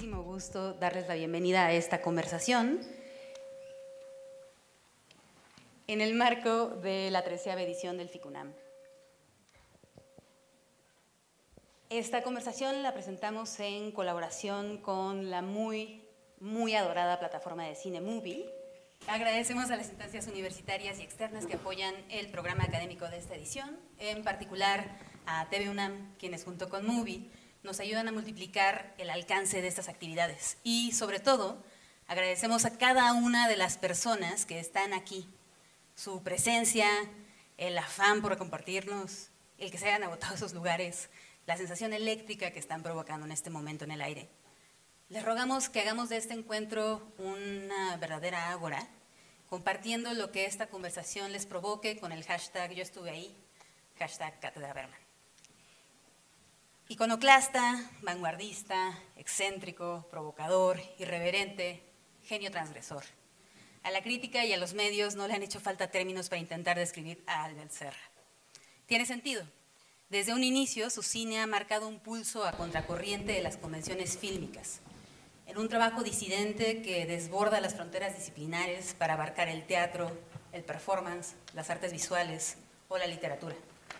muchísimo gusto darles la bienvenida a esta conversación en el marco de la 13ª edición del FICUNAM. Esta conversación la presentamos en colaboración con la muy adorada plataforma de cine Movie. Agradecemos a las instancias universitarias y externas que apoyan el programa académico de esta edición, en particular a TV UNAM, quienes junto con Movie nos ayudan a multiplicar el alcance de estas actividades. Y sobre todo, agradecemos a cada una de las personas que están aquí, su presencia, el afán por compartirnos, el que se hayan agotado esos lugares, la sensación eléctrica que están provocando en este momento en el aire. Les rogamos que hagamos de este encuentro una verdadera ágora, compartiendo lo que esta conversación les provoque con el hashtag Yo estuve ahí, hashtag Cátedra Berman. Iconoclasta, vanguardista, excéntrico, provocador, irreverente, genio transgresor. A la crítica y a los medios no le han hecho falta términos para intentar describir a Albert Serra. Tiene sentido. Desde un inicio, su cine ha marcado un pulso a contracorriente de las convenciones fílmicas, en un trabajo disidente que desborda las fronteras disciplinares para abarcar el teatro, el performance, las artes visuales o la literatura.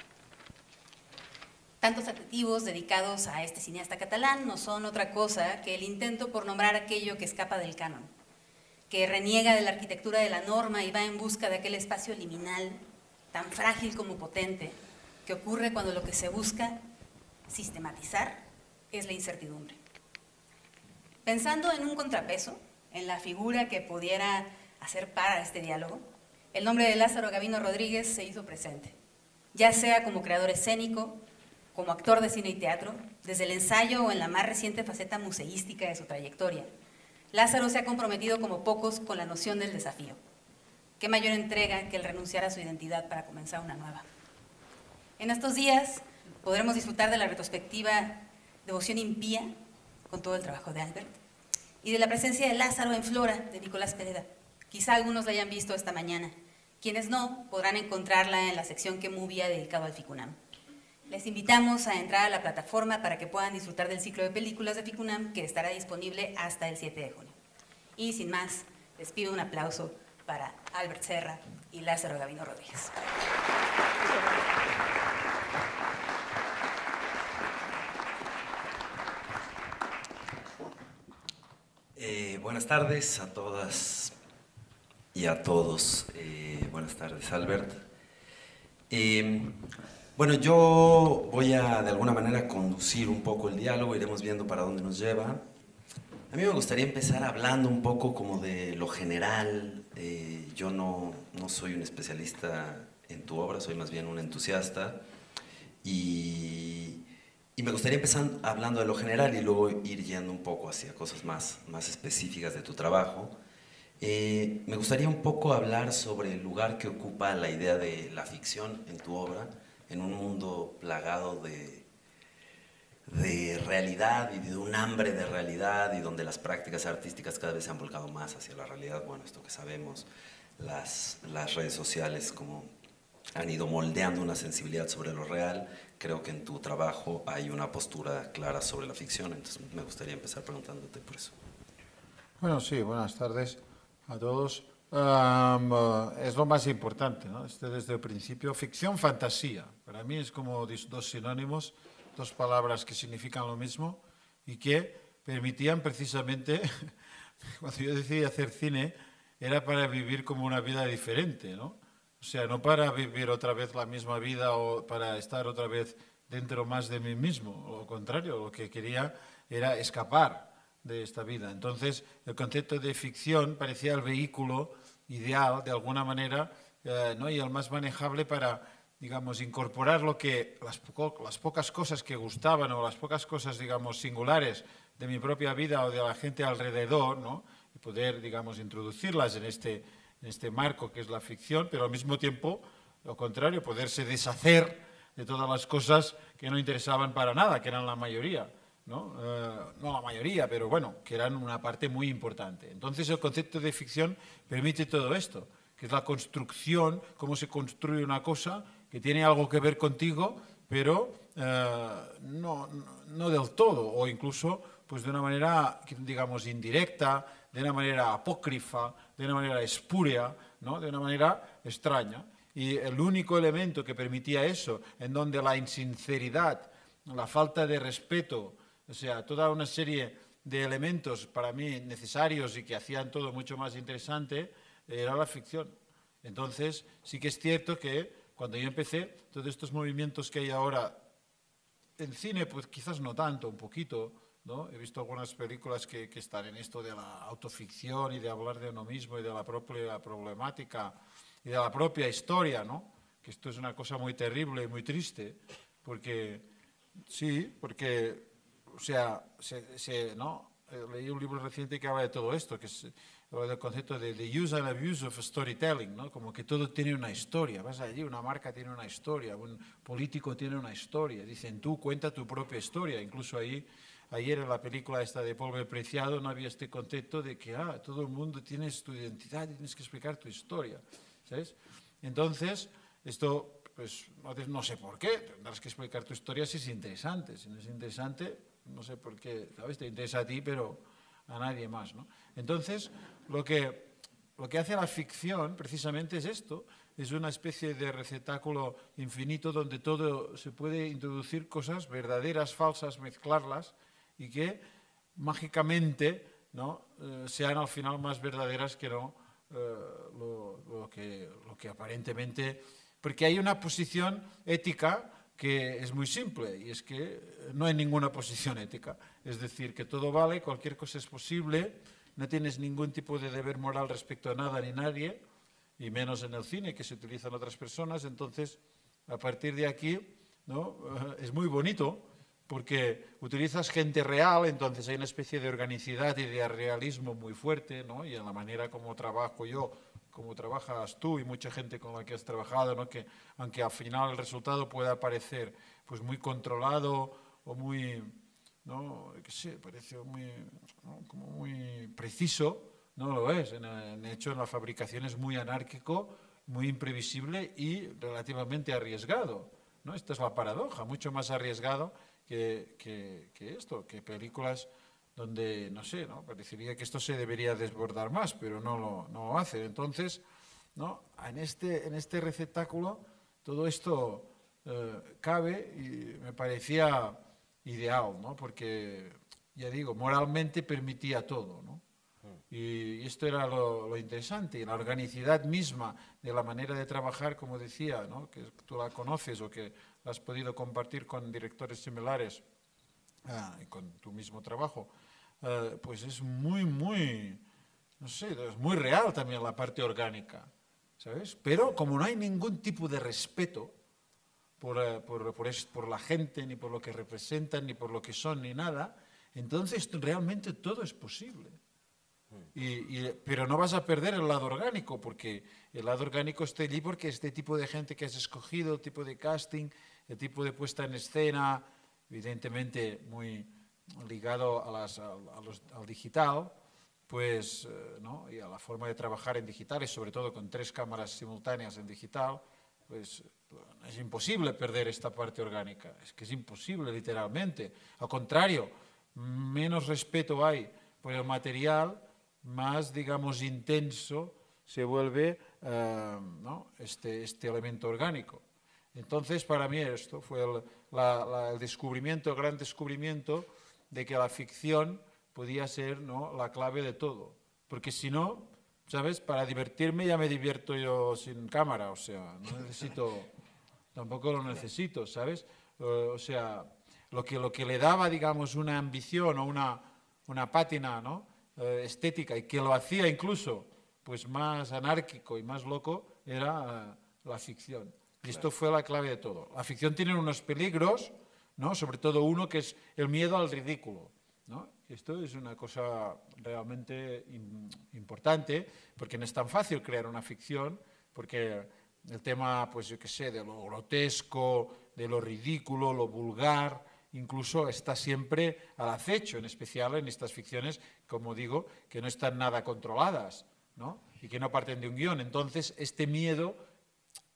Tantos adjetivos dedicados a este cineasta catalán no son otra cosa que el intento por nombrar aquello que escapa del canon, que reniega de la arquitectura de la norma y va en busca de aquel espacio liminal, tan frágil como potente, que ocurre cuando lo que se busca sistematizar es la incertidumbre. Pensando en un contrapeso, en la figura que pudiera hacer par a este diálogo, el nombre de Lázaro Gavino Rodríguez se hizo presente, ya sea como creador escénico, como actor de cine y teatro, desde el ensayo o en la más reciente faceta museística de su trayectoria. Lázaro se ha comprometido como pocos con la noción del desafío. ¿Qué mayor entrega que el renunciar a su identidad para comenzar una nueva? En estos días podremos disfrutar de la retrospectiva Devoción impía, con todo el trabajo de Albert, y de la presencia de Lázaro en Flora, de Nicolás Pereda. Quizá algunos la hayan visto esta mañana. Quienes no, podrán encontrarla en la sección que Movie ha dedicado al FICUNAM. Les invitamos a entrar a la plataforma para que puedan disfrutar del ciclo de películas de FICUNAM, que estará disponible hasta el 7 de junio. Y sin más, les pido un aplauso para Albert Serra y Lázaro Gavino Rodríguez. Buenas tardes a todas y a todos. Buenas tardes, Albert. Bueno, yo voy a de alguna manera conducir un poco el diálogo, iremos viendo para dónde nos lleva. A mí me gustaría empezar hablando un poco como de lo general. Yo no soy un especialista en tu obra, soy más bien un entusiasta. Y me gustaría empezar hablando de lo general y luego ir yendo un poco hacia cosas más específicas de tu trabajo. Me gustaría un poco hablar sobre el lugar que ocupa la idea de la ficción en tu obra, en un mundo plagado de realidad y de un hambre de realidad, y donde las prácticas artísticas cada vez se han volcado más hacia la realidad. Bueno, esto que sabemos, las redes sociales como han ido moldeando una sensibilidad sobre lo real. Creo que en tu trabajo hay una postura clara sobre la ficción, entonces me gustaría empezar preguntándote por eso. Bueno, sí, buenas tardes a todos. Es lo más importante, ¿no? Desde el principio, ficción, fantasía. Para mí es como dos sinónimos, dos palabras que significan lo mismo y que permitían precisamente, cuando yo decidí hacer cine, era para vivir como una vida diferente, ¿no? O sea, no para vivir otra vez la misma vida o para estar otra vez dentro más de mí mismo. Lo contrario, lo que quería era escapar de esta vida. Entonces, el concepto de ficción parecía el vehículo ideal, de alguna manera, ¿no? Y el más manejable para, digamos, incorporar las pocas cosas que gustaban o las pocas cosas, digamos, singulares de mi propia vida o de la gente alrededor, ¿no? Y poder, digamos, introducirlas en este marco que es la ficción, pero al mismo tiempo, lo contrario, poderse deshacer de todas las cosas que no interesaban para nada, que eran la mayoría, ¿no? No la mayoría, pero bueno, que eran una parte muy importante. Entonces el concepto de ficción permite todo esto, que es la construcción, cómo se construye una cosa que tiene algo que ver contigo, pero no del todo, o incluso pues de una manera, digamos, indirecta, de una manera apócrifa, de una manera espúrea, ¿no? De una manera extraña. Y el único elemento que permitía eso, en donde la insinceridad, la falta de respeto, o sea, toda una serie de elementos para mí necesarios y que hacían todo mucho más interesante, era la ficción. Entonces, sí que es cierto que cuando yo empecé, todos estos movimientos que hay ahora en cine, pues quizás no tanto, un poquito, ¿no? He visto algunas películas que están en esto de la autoficción y de hablar de uno mismo y de la propia problemática y de la propia historia, ¿no? Que esto es una cosa muy terrible y muy triste, porque, sí, porque, o sea, ¿no? Leí un libro reciente que habla de todo esto, que es del concepto de use and abuse of storytelling, ¿no? Como que todo tiene una historia. Vas allí, una marca tiene una historia, un político tiene una historia. Dicen, tú cuenta tu propia historia. Incluso ahí, ayer en la película esta de Polvo Preciado no había este concepto de que todo el mundo tiene tu identidad y tienes que explicar tu historia, ¿sabes? Entonces, esto, pues, no sé por qué, tendrás que explicar tu historia si es interesante. Si no es interesante, no sé por qué, ¿sabes? Te interesa a ti, pero a nadie más, ¿no? Entonces, lo que hace la ficción precisamente es esto, es una especie de receptáculo infinito donde todo se puede introducir cosas verdaderas, falsas, mezclarlas y que mágicamente, ¿no? Sean al final más verdaderas que no lo que aparentemente... Porque hay una posición ética que es muy simple, y es que no hay ninguna posición ética. Es decir, que todo vale, cualquier cosa es posible, no tienes ningún tipo de deber moral respecto a nada ni nadie, y menos en el cine, que se utilizan otras personas. Entonces, a partir de aquí, ¿no? Es muy bonito, porque utilizas gente real, entonces hay una especie de organicidad y de realismo muy fuerte, ¿no? Y en la manera como trabajo yo, como trabajas tú y mucha gente con la que has trabajado, ¿no? Que aunque al final el resultado pueda parecer pues muy controlado o muy, ¿no? Que sé, parece muy, ¿no? Como muy preciso, no lo es. En hecho, en la fabricación es muy anárquico, muy imprevisible y relativamente arriesgado, ¿no? Esta es la paradoja, mucho más arriesgado que esto, que películas donde, no sé, ¿no? Parecería que esto se debería desbordar más, pero no lo hace. Entonces, ¿no? En este receptáculo todo esto cabe y me parecía ideal, ¿no? Porque, ya digo, moralmente permitía todo, ¿no? Y esto era lo interesante, y la organicidad misma de la manera de trabajar, como decía, ¿no? Que tú la conoces o que la has podido compartir con directores similares y con tu mismo trabajo, pues es muy, no sé, es muy real también la parte orgánica, ¿sabes? Pero como no hay ningún tipo de respeto por la gente, ni por lo que representan, ni por lo que son, ni nada, entonces realmente todo es posible. Pero no vas a perder el lado orgánico, porque el lado orgánico está allí porque este tipo de gente que has escogido, el tipo de casting, el tipo de puesta en escena, evidentemente muy ligado al digital, pues, ¿no? Y a la forma de trabajar en digital, y sobre todo con 3 cámaras simultáneas en digital, pues es imposible perder esta parte orgánica, es que es imposible literalmente. Al contrario, menos respeto hay por el material, más, digamos, intenso se vuelve ¿no? este elemento orgánico. Entonces, para mí esto fue el descubrimiento, el gran descubrimiento de que la ficción podía ser, ¿no? La clave de todo. Porque si no, ¿sabes? Para divertirme ya me divierto yo sin cámara, o sea, no necesito, tampoco lo necesito, ¿sabes? O sea, lo que le daba, digamos, una ambición o una pátina, ¿no? Estética, y que lo hacía incluso pues más anárquico y más loco, era la ficción. Y esto fue la clave de todo. La ficción tiene unos peligros, ¿no? Sobre todo uno que es el miedo al ridículo, ¿no? Esto es una cosa realmente importante, porque no es tan fácil crear una ficción, porque el tema, pues yo qué sé, de lo grotesco, de lo ridículo, lo vulgar, incluso está siempre al acecho, en especial en estas ficciones, como digo, que no están nada controladas, ¿no? Y que no parten de un guión. Entonces, este miedo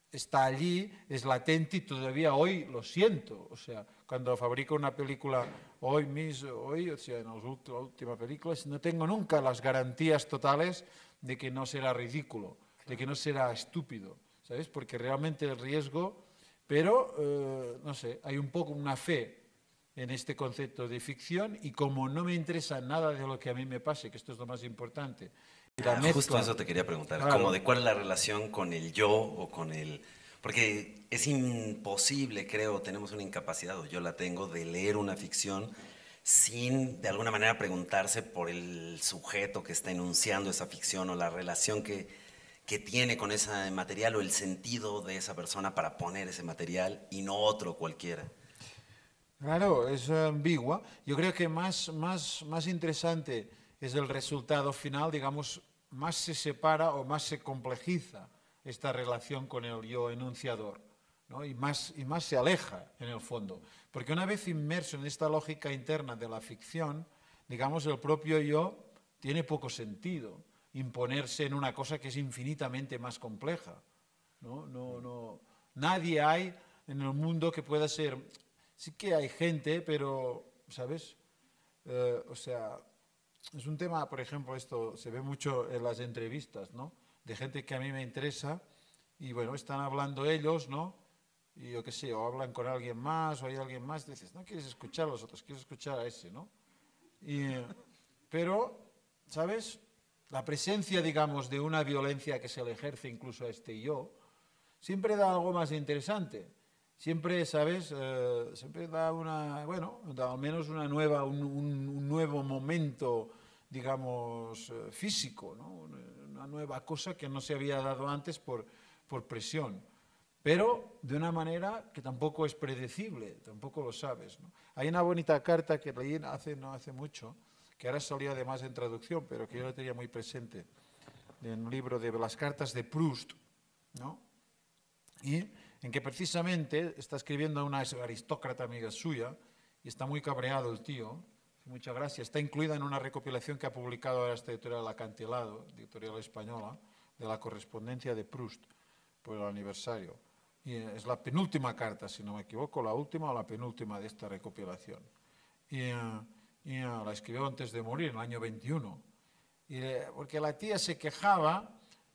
está allí, es latente y todavía hoy lo siento. O sea, cuando fabrico una película hoy, o sea, en las últimas películas, no tengo nunca las garantías totales de que no será ridículo, de que no será estúpido, ¿sabes? Porque realmente el riesgo, pero, no sé, hay un poco una fe en este concepto de ficción y como no me interesa nada de lo que a mí me pase, que esto es lo más importante. Y la mezcla, justo eso te quería preguntar, claro, como de cuál es la relación con el yo o con el... Porque es imposible, creo, tenemos una incapacidad, o yo la tengo, de leer una ficción sin de alguna manera preguntarse por el sujeto que está enunciando esa ficción o la relación que tiene con ese material o el sentido de esa persona para poner ese material y no otro cualquiera. Claro, es ambigua. Yo creo que más interesante es el resultado final, digamos, más se separa o más se complejiza esta relación con el yo enunciador, ¿no? y más se aleja en el fondo. Porque una vez inmerso en esta lógica interna de la ficción, digamos, el propio yo tiene poco sentido imponerse en una cosa que es infinitamente más compleja. Nadie hay en el mundo que pueda ser... Sí que hay gente, pero, ¿sabes? O sea, es un tema, por ejemplo, esto se ve mucho en las entrevistas, ¿no? De gente que a mí me interesa y, bueno, están hablando ellos, ¿no? Y yo qué sé, o hablan con alguien más, o hay alguien más, y dices, no quieres escuchar a los otros, quieres escuchar a ese, ¿no? Pero, ¿sabes? La presencia, digamos, de una violencia que se le ejerce incluso a este yo, siempre da algo más interesante. Siempre, ¿sabes? Siempre da da al menos un nuevo momento, digamos, físico, ¿no? Una nueva cosa que no se había dado antes por presión. Pero de una manera que tampoco es predecible, tampoco lo sabes, ¿no? Hay una bonita carta que leí no hace mucho, que ahora salió además en traducción, pero que yo la tenía muy presente, en un libro de las cartas de Proust, ¿no? Y en que precisamente está escribiendo a una aristócrata amiga suya y está muy cabreado el tío, muchas gracias, está incluida en una recopilación que ha publicado ahora esta editorial Acantilado, editorial española, de la correspondencia de Proust por el aniversario. Y es la penúltima carta, si no me equivoco, la última o la penúltima de esta recopilación. Y la escribió antes de morir, en el año 21. Porque la tía se quejaba...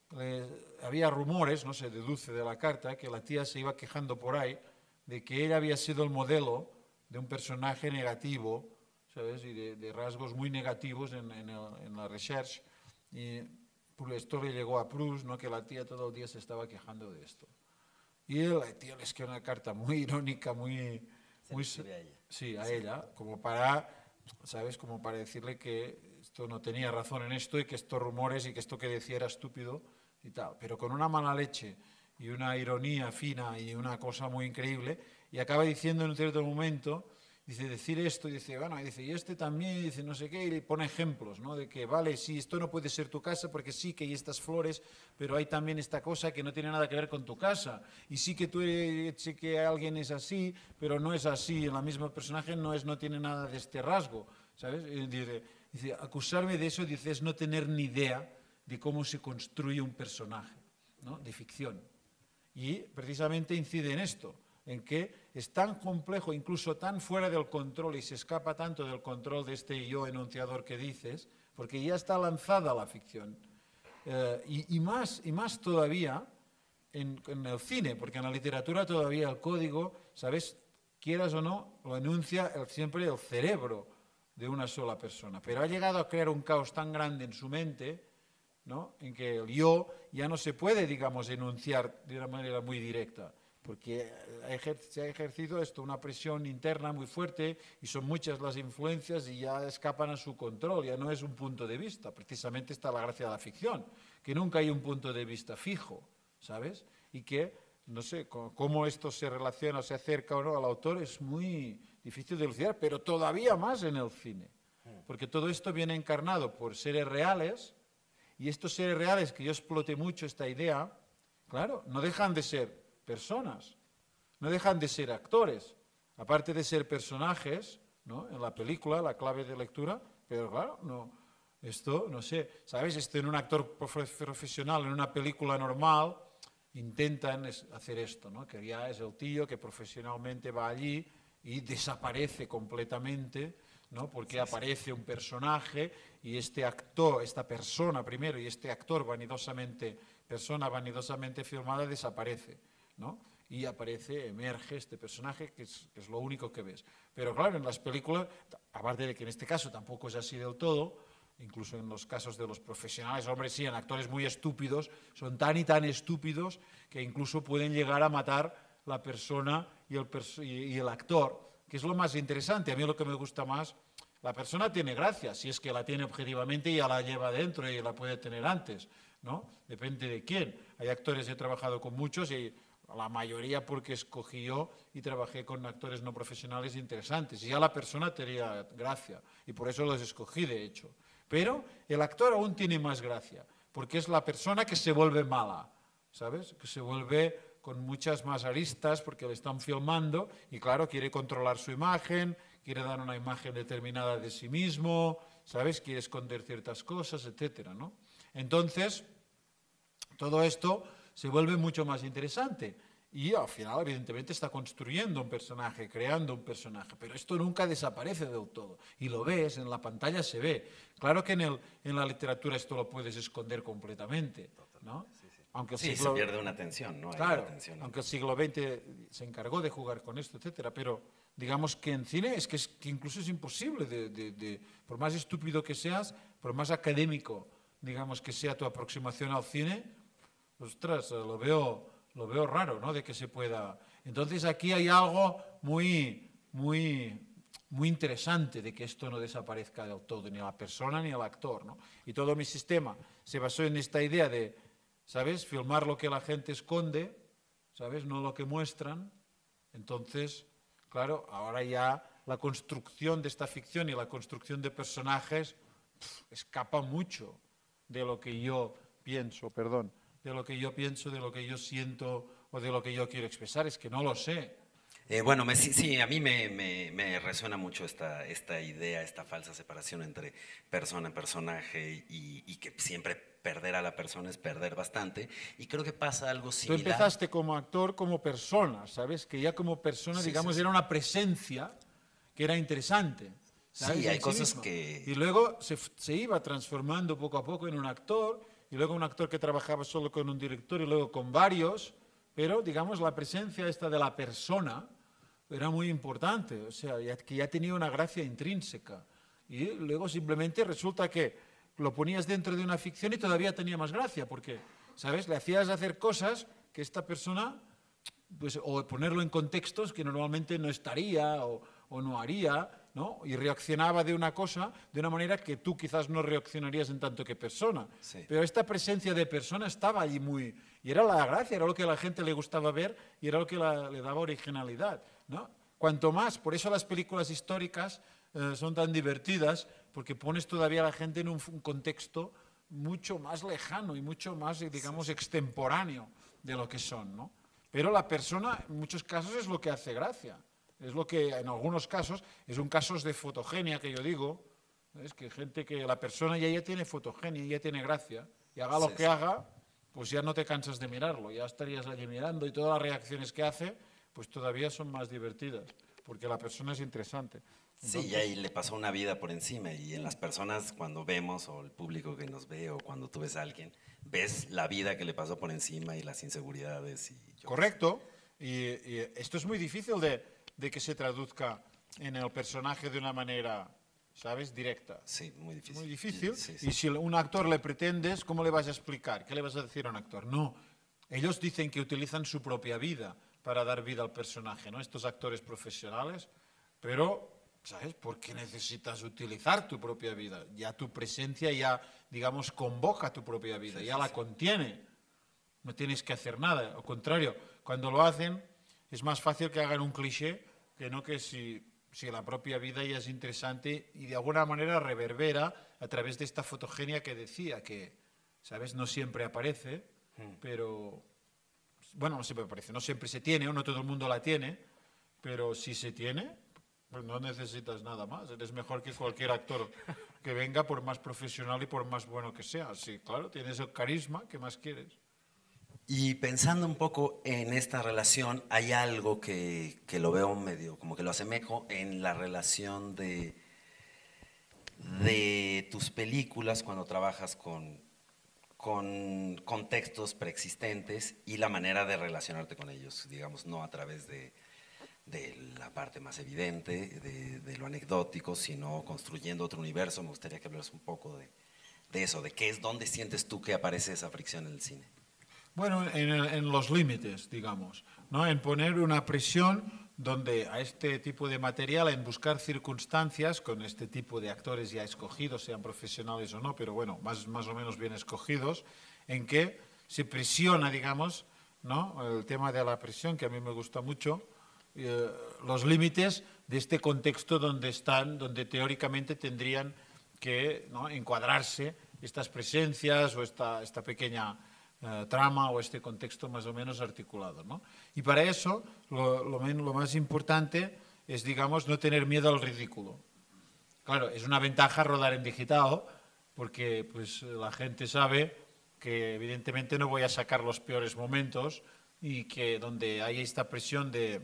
había rumores, no se deduce de la carta, que la tía se iba quejando por ahí de que ella había sido el modelo de un personaje negativo, ¿sabes? Y de rasgos muy negativos en la research. Y por esto le llegó a Proust, ¿no? Que la tía todo el día se estaba quejando de esto. Y la tía le escribió una carta muy irónica, muy a ella. Sí, a ella, como para, ¿sabes? Como para decirle que esto no tenía razón en esto y que estos rumores y que esto que decía era estúpido y tal, pero con una mala leche y una ironía fina y una cosa muy increíble, y acaba diciendo en un cierto momento, dice, decir esto, y dice, bueno, y dice, y este también, y dice, no sé qué, y le pone ejemplos, ¿no? De que, vale, sí, esto no puede ser tu casa porque sí que hay estas flores, pero hay también esta cosa que no tiene nada que ver con tu casa, y sí que sí que alguien es así, pero no es así, el mismo personaje no tiene nada de este rasgo, ¿sabes? Y dice, acusarme de eso, dice, es no tener ni idea de cómo se construye un personaje, ¿no? De ficción. Y precisamente incide en esto, en que es tan complejo, incluso tan fuera del control y se escapa tanto del control de este yo enunciador que dices, porque ya está lanzada la ficción. Y más todavía en el cine, porque en la literatura todavía el código, ¿sabes? Quieras o no, lo enuncia siempre el cerebro de una sola persona. Pero ha llegado a crear un caos tan grande en su mente, ¿no? En que el yo ya no se puede, digamos, enunciar de una manera muy directa, porque se ha ejercido esto, una presión interna muy fuerte y son muchas las influencias y ya escapan a su control, ya no es un punto de vista. Precisamente está la gracia de la ficción, que nunca hay un punto de vista fijo, ¿sabes? Y que, no sé, cómo esto se relaciona, se acerca o no al autor es muy difícil de elucidar, pero todavía más en el cine, porque todo esto viene encarnado por seres reales. Y estos seres reales, que yo exploté mucho esta idea, claro, no dejan de ser personas, no dejan de ser actores, aparte de ser personajes, ¿no? En la película, la clave de lectura, pero claro, esto, no sé, ¿sabes? Esto en un actor profesional, en una película normal, intentan hacer esto, ¿no? Que ya es el tío que profesionalmente va allí y desaparece completamente, ¿no? Porque aparece un personaje y este actor, esta persona primero, y este actor persona vanidosamente filmada desaparece, ¿no? Y aparece, emerge este personaje que es lo único que ves. Pero claro, en las películas, aparte de que en este caso tampoco es así del todo, incluso en los casos de los profesionales, hombre, sí, en actores muy estúpidos, son tan y tan estúpidos que incluso pueden llegar a matar la persona y el actor, que es lo más interesante. A mí lo que me gusta más, la persona tiene gracia, si es que la tiene objetivamente y ya la lleva dentro y la puede tener antes, ¿no? Depende de quién. Hay actores, he trabajado con muchos y la mayoría porque escogí yo y trabajé con actores no profesionales interesantes. Y ya la persona tenía gracia y por eso los escogí, de hecho. Pero el actor aún tiene más gracia, porque es la persona que se vuelve mala, ¿sabes? Que se vuelve con muchas más aristas porque le están filmando y claro, quiere controlar su imagen, quiere dar una imagen determinada de sí mismo, ¿sabes? Quiere esconder ciertas cosas, etcétera, ¿no? Entonces, todo esto se vuelve mucho más interesante y al final, evidentemente, está construyendo un personaje, creando un personaje, pero esto nunca desaparece del todo y lo ves, en la pantalla se ve. Claro que en la literatura esto lo puedes esconder completamente, ¿no? Aunque sí, se pierde una tensión, ¿no? Claro, tensión, aunque el siglo XX se encargó de jugar con esto, etcétera, pero digamos que en cine es que incluso es imposible, por más estúpido que seas, por más académico, digamos, que sea tu aproximación al cine, ostras, lo veo raro, ¿no? De que se pueda. Entonces aquí hay algo muy interesante de que esto no desaparezca del todo, ni la persona ni el actor, ¿no? Y todo mi sistema se basó en esta idea de, ¿sabes? Filmar lo que la gente esconde, ¿sabes? No lo que muestran. Entonces, claro, ahora ya la construcción de esta ficción y la construcción de personajes escapa mucho de lo que yo pienso, de lo que yo pienso, de lo que yo siento o de lo que yo quiero expresar. Es que no lo sé. Bueno, sí, a mí me resuena mucho esta idea, esta falsa separación entre persona, personaje y que siempre perder a la persona es perder bastante. Y creo que pasa algo Tú similar. empezaste como actor, como persona, ¿sabes? Que ya como persona, digamos, era una presencia que era interesante. ¿Sabes? Sí, hay En cosas mismo. que... Y luego se iba transformando poco a poco en un actor, y luego un actor que trabajaba solo con un director y luego con varios, pero digamos la presencia esta de la persona era muy importante, o sea, que ya tenía una gracia intrínseca. Y luego simplemente resulta que lo ponías dentro de una ficción y todavía tenía más gracia, porque, ¿sabes? Le hacías hacer cosas que esta persona, pues, o ponerlo en contextos que normalmente no estaría o no haría, ¿no? Y reaccionaba de una cosa de una manera que tú quizás no reaccionarías en tanto que persona. Sí. Pero esta presencia de persona estaba allí muy... Y era la gracia, era lo que a la gente le gustaba ver y era lo que le daba originalidad, ¿no? Cuanto más, por eso las películas históricas son tan divertidas, porque pones todavía a la gente en un contexto mucho más lejano y mucho más, digamos, extemporáneo de lo que son, ¿no? Pero la persona, en muchos casos, es lo que hace gracia. Es lo que, en algunos casos, es un caso de fotogenia que yo digo, es que gente que la persona ya tiene fotogenia, ya tiene gracia, y haga lo que haga, pues ya no te cansas de mirarlo, ya estarías allí mirando y todas las reacciones que hace, pues todavía son más divertidas, porque la persona es interesante. Entonces, sí, y ahí le pasó una vida por encima y en las personas cuando vemos o el público que nos ve o cuando tú ves a alguien, ves la vida que le pasó por encima y las inseguridades. Correcto, y esto es muy difícil de que se traduzca en el personaje de una manera, ¿sabes?, directa. Sí, muy difícil. Muy difícil. Sí. Y si a un actor le pretendes, ¿cómo le vas a explicar? ¿Qué le vas a decir a un actor? No, ellos dicen que utilizan su propia vida para dar vida al personaje, ¿no? Estos actores profesionales, pero, ¿sabes? ¿Por qué necesitas utilizar tu propia vida? Ya tu presencia ya, digamos, convoca tu propia vida, ya la contiene. No tienes que hacer nada. Al contrario, cuando lo hacen, es más fácil que hagan un cliché que no que si la propia vida ya es interesante y de alguna manera reverbera a través de esta fotogenia que decía, que, ¿sabes? No siempre aparece, pero... Bueno, no siempre aparece, no siempre se tiene, o no todo el mundo la tiene, pero si se tiene, pues no necesitas nada más. Eres mejor que cualquier actor que venga, por más profesional y por más bueno que sea. Sí, claro, tienes el carisma, ¿qué más quieres? Y pensando un poco en esta relación, hay algo que lo veo medio, como que lo asemejo en la relación de tus películas cuando trabajas con contextos preexistentes y la manera de relacionarte con ellos, digamos, no a través de la parte más evidente, de lo anecdótico, sino construyendo otro universo. Me gustaría que hablaras un poco de eso, de qué es, dónde sientes tú que aparece esa fricción en el cine. Bueno, en los límites, digamos, ¿no? En poner una presión donde a este tipo de material, en buscar circunstancias con este tipo de actores ya escogidos, sean profesionales o no, pero bueno, más o menos bien escogidos, en que se presiona, digamos, ¿no? El tema de la presión, que a mí me gusta mucho, los límites de este contexto donde están, donde teóricamente tendrían que, ¿no?, encuadrarse estas presencias o esta pequeña trama o este contexto más o menos articulado, ¿no? Y para eso lo más importante es, digamos, no tener miedo al ridículo. Claro, es una ventaja rodar en digital porque pues, la gente sabe que evidentemente no voy a sacar los peores momentos y que donde hay esta presión de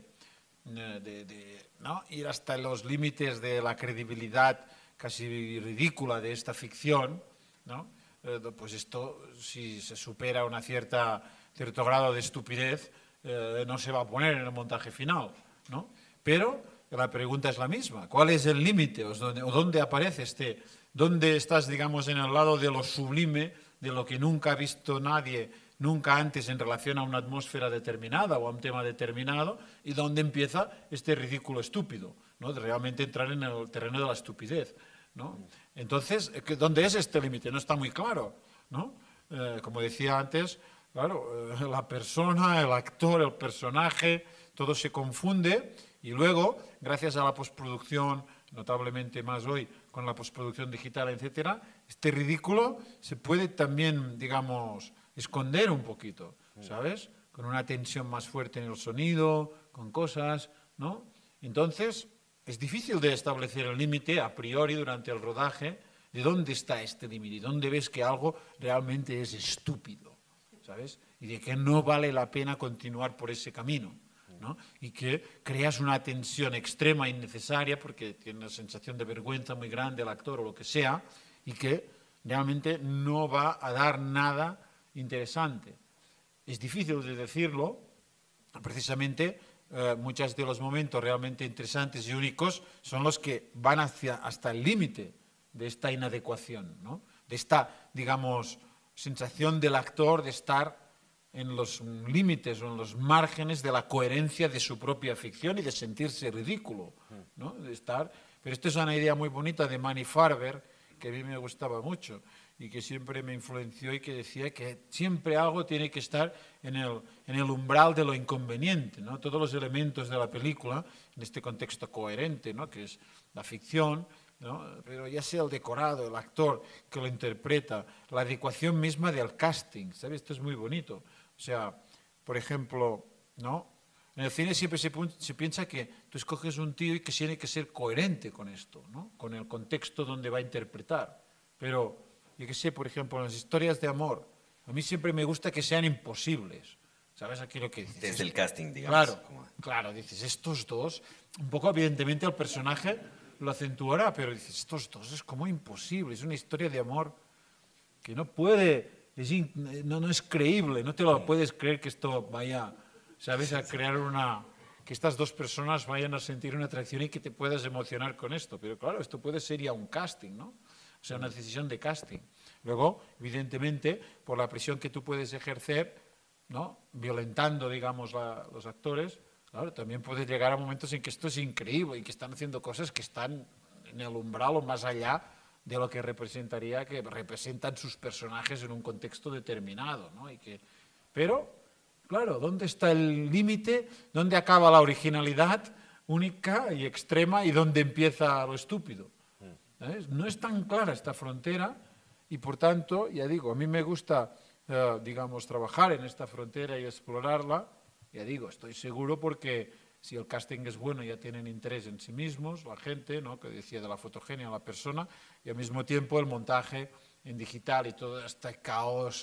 ¿no?, ir hasta los límites de la credibilidad casi ridícula de esta ficción, ¿no?, pues esto, si se supera cierto grado de estupidez, no se va a poner en el montaje final, ¿no? Pero la pregunta es la misma. ¿Cuál es el límite? ¿O dónde aparece dónde estás, digamos, en el lado de lo sublime, de lo que nunca ha visto nadie, nunca antes en relación a una atmósfera determinada o a un tema determinado, y dónde empieza este ridículo estúpido, ¿no?, de realmente entrar en el terreno de la estupidez, ¿no? Entonces, ¿dónde es este límite? No está muy claro, ¿no? Como decía antes, claro, la persona, el actor, el personaje, todo se confunde y luego, gracias a la postproducción, notablemente más hoy con la postproducción digital, etcétera, este ridículo se puede también, digamos, esconder un poquito, ¿sabes? Con una tensión más fuerte en el sonido, con cosas, ¿no? Entonces, es difícil de establecer el límite a priori durante el rodaje. ¿De dónde está este límite? ¿Dónde ves que algo realmente es estúpido? ¿Sabes? Y de que no vale la pena continuar por ese camino, ¿no? Y que creas una tensión extrema e innecesaria porque tiene una sensación de vergüenza muy grande el actor o lo que sea y que realmente no va a dar nada interesante. Es difícil de decirlo, precisamente. Muchos de los momentos realmente interesantes y únicos son los que van hasta el límite de esta inadecuación, ¿no?, de esta, digamos, sensación del actor de estar en los límites o en los márgenes de la coherencia de su propia ficción y de sentirse ridículo, ¿no? Pero esto es una idea muy bonita de Manny Farber, que a mí me gustaba mucho y que siempre me influenció y que decía que siempre algo tiene que estar en el umbral de lo inconveniente, ¿no? Todos los elementos de la película, en este contexto coherente, ¿no?, que es la ficción, ¿no?, pero ya sea el decorado, el actor que lo interpreta, la adecuación misma del casting, ¿sabes? Esto es muy bonito. O sea, por ejemplo, ¿no?, en el cine siempre se piensa que tú escoges un tío y que tiene que ser coherente con esto, ¿no?, con el contexto donde va a interpretar. Pero, yo qué sé, por ejemplo, en las historias de amor, a mí siempre me gusta que sean imposibles. ¿Sabes aquí lo que dices? Desde el casting, digamos. Claro, dices, estos dos, un poco evidentemente el personaje lo acentuará, pero dices, estos dos es como imposible, es una historia de amor que no puede, no es creíble, no te lo puedes creer que esto vaya, ¿sabes?, a crear que estas dos personas vayan a sentir una atracción y que te puedas emocionar con esto. Pero claro, esto puede ser ya un casting, ¿no? O sea, una decisión de casting. Luego, evidentemente, por la presión que tú puedes ejercer, ¿no?, violentando, digamos, los actores, claro, también puedes llegar a momentos en que esto es increíble y que están haciendo cosas que están en el umbral o más allá de lo que representan sus personajes en un contexto determinado, ¿no? Pero, claro, ¿dónde está el límite? ¿Dónde acaba la originalidad única y extrema y dónde empieza lo estúpido? ¿Sabes? No es tan clara esta frontera y, por tanto, ya digo, a mí me gusta, digamos, trabajar en esta frontera y explorarla. Ya digo, estoy seguro porque si el casting es bueno ya tienen interés en sí mismos, la gente, ¿no?, que decía de la fotogenia, la persona, y al mismo tiempo el montaje en digital y todo este caos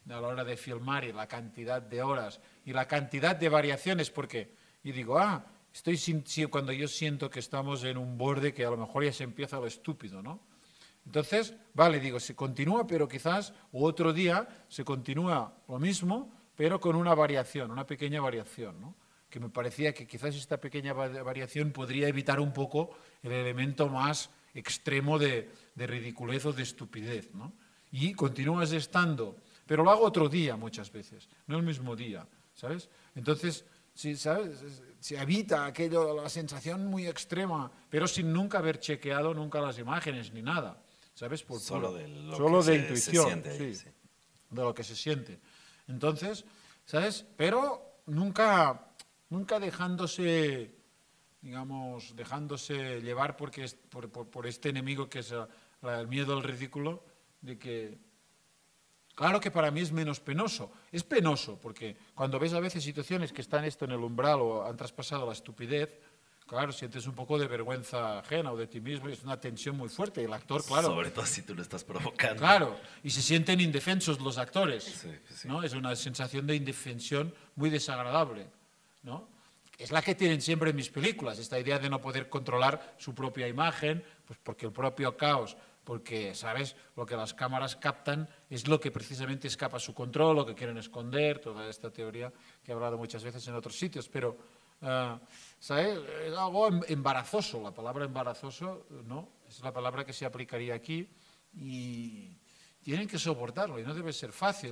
a la hora de filmar y la cantidad de horas y la cantidad de variaciones, porque y digo, cuando yo siento que estamos en un borde que a lo mejor ya se empieza lo estúpido, ¿no? Entonces, vale, digo, se continúa, pero quizás otro día se continúa lo mismo, pero con una variación, una pequeña variación, ¿no? Que me parecía que quizás esta pequeña variación podría evitar un poco el elemento más extremo de ridiculez o de estupidez, ¿no? Y continúas estando, pero lo hago otro día muchas veces, no el mismo día, ¿sabes? Entonces, ¿sabes? Se evita la sensación muy extrema, pero sin nunca haber chequeado nunca las imágenes ni nada, ¿sabes? Solo de lo solo que de intuición, se siente ahí, sí, de lo que se siente. Entonces, ¿sabes? Pero nunca dejándose, digamos, dejándose llevar por este enemigo que es el miedo al ridículo, de que, claro que para mí es menos penoso. Es penoso, porque cuando ves a veces situaciones que están en el umbral o han traspasado la estupidez, claro, sientes un poco de vergüenza ajena o de ti mismo, y es una tensión muy fuerte. Y el actor, claro. Sobre todo si tú lo estás provocando. Claro, y se sienten indefensos los actores. Sí, sí. ¿No? Es una sensación de indefensión muy desagradable, ¿no? Es la que tienen siempre en mis películas, esta idea de no poder controlar su propia imagen, pues porque el propio caos, porque, ¿sabes?, lo que las cámaras captan es lo que precisamente escapa a su control, lo que quieren esconder, toda esta teoría que he hablado muchas veces en otros sitios, pero, ¿sabes?, es algo embarazoso, la palabra embarazoso, ¿no?, es la palabra que se aplicaría aquí y tienen que soportarlo y no debe ser fácil.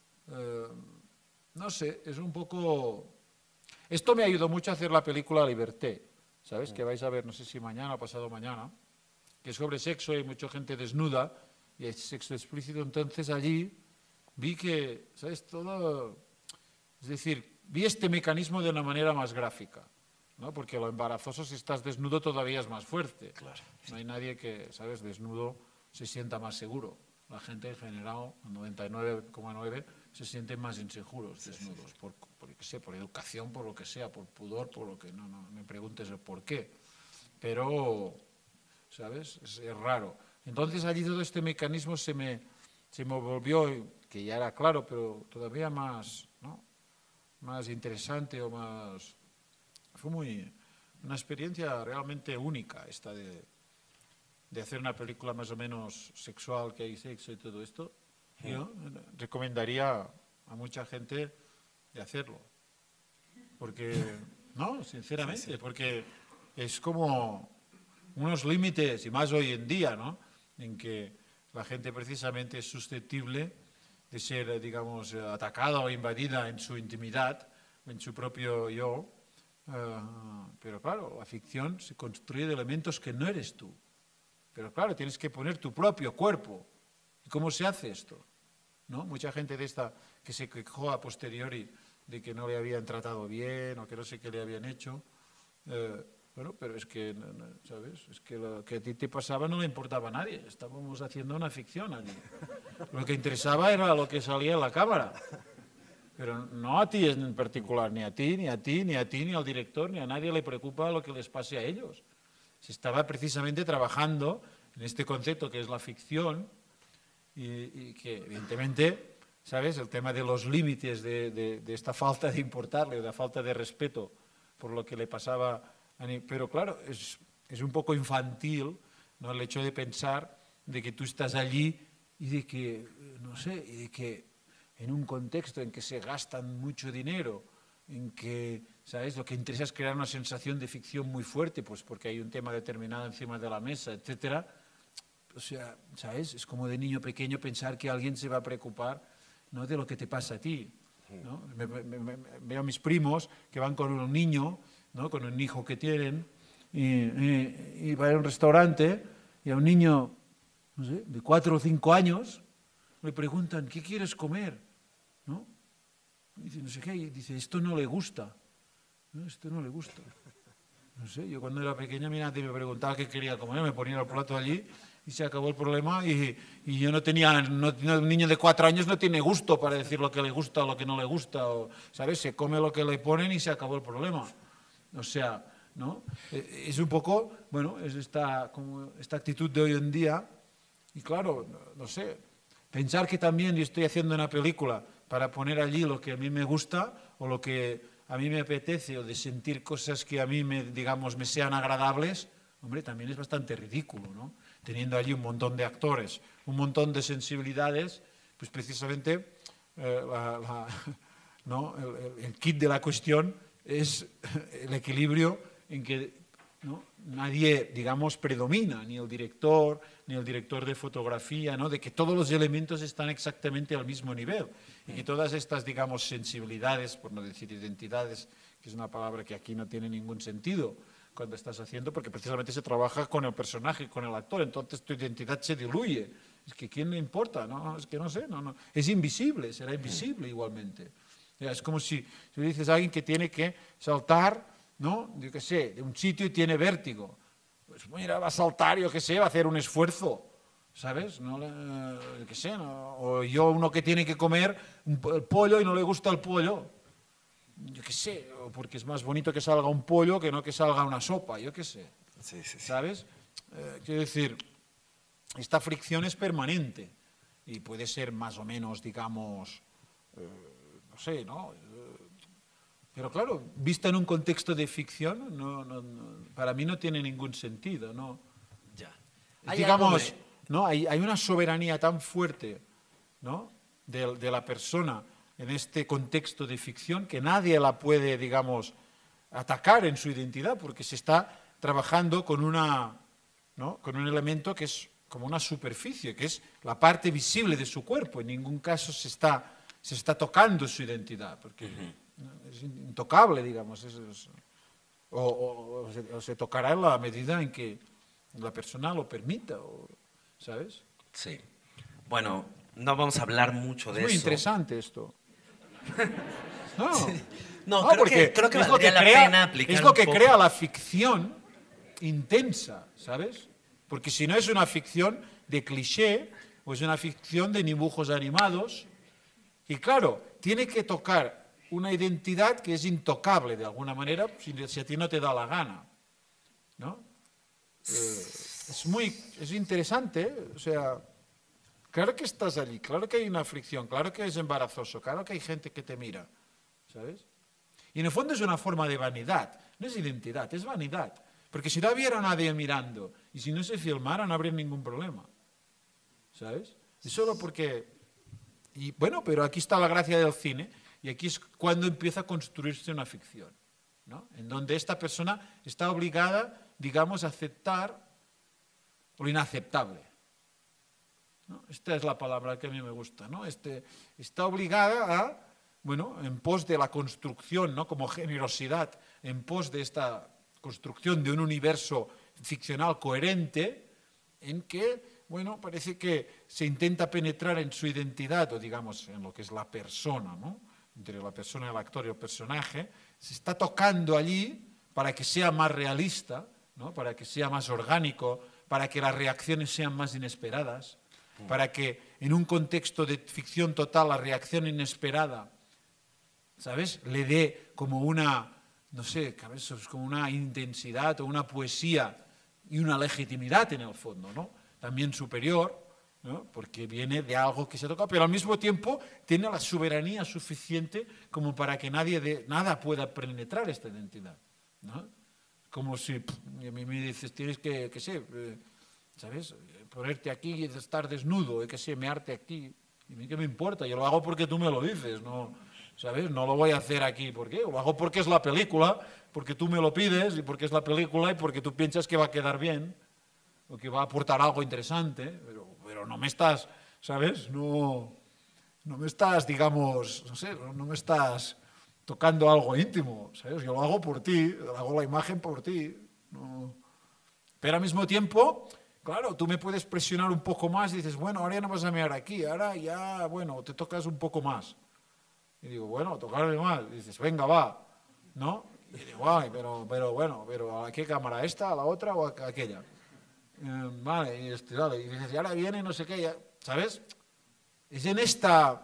No sé, es un poco... Esto me ayudó mucho a hacer la película Liberté, ¿sabes?, que vais a ver, no sé si mañana o pasado mañana, que es sobre sexo y mucha gente desnuda y es sexo explícito. Entonces allí vi que, ¿sabes?, todo... Es decir, vi este mecanismo de una manera más gráfica, ¿no? Porque lo embarazoso, si estás desnudo, todavía es más fuerte. Claro. No hay nadie que, ¿sabes?, desnudo se sienta más seguro. La gente en general, el 99,9%, se sienten más inseguros desnudos, por educación, por lo que sea, por pudor, por lo que no me preguntes el por qué. Pero, ¿sabes?, es raro. Entonces allí todo este mecanismo se me volvió, que ya era claro, pero todavía más, ¿no?, más interesante o más... Fue una experiencia realmente única esta de hacer una película más o menos sexual, que hay sexo y todo esto. Yo recomendaría a mucha gente de hacerlo. Porque, no, sinceramente, porque es como unos límites, y más hoy en día, ¿no?, en que la gente precisamente es susceptible de ser, digamos, atacada o invadida en su intimidad, en su propio yo. Pero claro, la ficción se construye de elementos que no eres tú. Pero claro, tienes que poner tu propio cuerpo. ¿Y cómo se hace esto? ¿No? Mucha gente de esta que se quejó a posteriori de que no le habían tratado bien o que no sé qué le habían hecho. Bueno, pero es que, ¿sabes? Es que lo que a ti te pasaba no le importaba a nadie. Estábamos haciendo una ficción allí. Lo que interesaba era lo que salía en la cámara. Pero no a ti en particular, ni a ti, ni a ti, ni a ti, ni al director, ni a nadie le preocupa lo que les pase a ellos. Se estaba precisamente trabajando en este concepto que es la ficción y que evidentemente, ¿sabes?, el tema de los límites de esta falta de importarle, de la falta de respeto por lo que le pasaba. Pero claro, es un poco infantil, ¿no?, el hecho de pensar de que tú estás allí y de que, no sé, y de que en un contexto en que se gastan mucho dinero, en que, ¿sabes?, lo que interesa es crear una sensación de ficción muy fuerte, pues porque hay un tema determinado encima de la mesa, etcétera. O sea, ¿sabes?, es como de niño pequeño pensar que alguien se va a preocupar, ¿no?, de lo que te pasa a ti, ¿no? Veo a mis primos que van con un niño, ¿no?, con un hijo que tienen, y va a un restaurante y a un niño, no sé, de 4 o 5 años le preguntan, ¿qué quieres comer?, ¿no? Y dice, no sé qué, y dice, esto no le gusta, ¿no? Esto no le gusta. No sé, yo cuando era pequeña mi nadie me preguntaba qué quería comer, me ponía el plato allí y se acabó el problema y yo no tenía, un niño de 4 años no tiene gusto para decir lo que le gusta o lo que no le gusta, o, ¿sabes?, se come lo que le ponen y se acabó el problema. O sea, ¿no? Es un poco, bueno, es esta actitud de hoy en día y claro, no sé, Pensar que también yo estoy haciendo una película para poner allí lo que a mí me gusta o lo que a mí me apetece o de sentir cosas que a mí digamos, me sean agradables, hombre, también es bastante ridículo, ¿no? Teniendo allí un montón de actores, un montón de sensibilidades, pues precisamente ¿no? el kit de la cuestión es el equilibrio en que, ¿no?, nadie, digamos, predomina, ni el director de fotografía, ¿no?, de que todos los elementos están exactamente al mismo nivel y que todas estas, digamos, sensibilidades, por no decir identidades, que es una palabra que aquí no tiene ningún sentido cuando estás haciendo, porque precisamente se trabaja con el personaje, con el actor, entonces tu identidad se diluye. Es que ¿quién le importa? No, es que no sé, no. Es invisible, será invisible igualmente. Es como si dices a alguien que tiene que saltar, ¿no?, yo qué sé, de un sitio y tiene vértigo. Pues mira, va a saltar, yo qué sé, va a hacer un esfuerzo, ¿sabes? No, yo qué sé, no. O yo, uno que tiene que comer el pollo y no le gusta el pollo, yo qué sé, porque es más bonito que salga un pollo que no que salga una sopa, yo qué sé. Sí. ¿Sabes? Quiero decir, esta fricción es permanente y puede ser más o menos, digamos, no sé, ¿no? Pero claro, vista en un contexto de ficción, para mí no tiene ningún sentido, ¿no? Ya. Digamos, ¿no? Hay una soberanía tan fuerte, ¿no?, de la persona en este contexto de ficción que nadie la puede, digamos, atacar en su identidad porque se está trabajando con ¿no?, con un elemento que es como una superficie, que es la parte visible de su cuerpo. En ningún caso se está tocando su identidad, porque es intocable, digamos. O se tocará en la medida en que la persona lo permita, ¿sabes? Sí. Bueno, no vamos a hablar mucho de eso. Es muy interesante esto. No, sí. No, porque creo que es lo que valdría la pena aplicar es lo que un poco. crea la ficción intensa, ¿sabes? Porque si no es una ficción de cliché, o es una ficción de dibujos animados, y claro, tiene que tocar una identidad que es intocable de alguna manera, si a ti no te da la gana, ¿no? Es interesante, ¿eh? O sea, claro que estás allí, claro que hay una fricción, claro que es embarazoso, claro que hay gente que te mira, ¿sabes? Y en el fondo es una forma de vanidad, no es identidad, es vanidad. Porque si no hubiera nadie mirando y si no se filmara no habría ningún problema, ¿sabes? Es solo porque... Y bueno, pero aquí está la gracia del cine y aquí es cuando empieza a construirse una ficción, ¿no? En donde esta persona está obligada, digamos, a aceptar lo inaceptable, ¿no? Esta es la palabra que a mí me gusta, ¿no? Está obligada a, bueno, en pos de la construcción, ¿no?, como generosidad, en pos de esta construcción de un universo ficcional coherente, en que, bueno, parece que se intenta penetrar en su identidad, o digamos, en lo que es la persona, ¿no?, entre la persona, el actor y el personaje, se está tocando allí para que sea más realista, ¿no?, para que sea más orgánico, para que las reacciones sean más inesperadas, para que en un contexto de ficción total la reacción inesperada, ¿sabes?, le dé como una, no sé, como una intensidad o una poesía y una legitimidad en el fondo, ¿no?, también superior, ¿no?, porque viene de algo que se toca, pero al mismo tiempo tiene la soberanía suficiente como para que nada pueda penetrar esta identidad, ¿no? Como si a mí me dices, tienes que sé, ¿sabes?, ponerte aquí y estar desnudo, que sé, mearte aquí, y a mí qué me importa, yo lo hago porque tú me lo dices, ¿no? ¿Sabes? No lo voy a hacer aquí, ¿por qué? Lo hago porque es la película, porque tú me lo pides y porque es la película y porque tú piensas que va a quedar bien o que va a aportar algo interesante, pero no me estás, ¿sabes? No me estás, digamos, no sé, no me estás tocando algo íntimo, ¿sabes? Yo lo hago por ti, hago la imagen por ti, no. Pero al mismo tiempo, claro, tú me puedes presionar un poco más y dices, bueno, ahora ya no vas a mirar aquí, ahora ya, bueno, te tocas un poco más. Y digo, bueno, tocarme más. Y dices, venga, va, ¿no? Y digo, ay, pero bueno, pero ¿a qué cámara? ¿Esta, a la otra o a aquella? Vale, y dices, y ahora viene no sé qué, ya, ¿sabes? Es en esta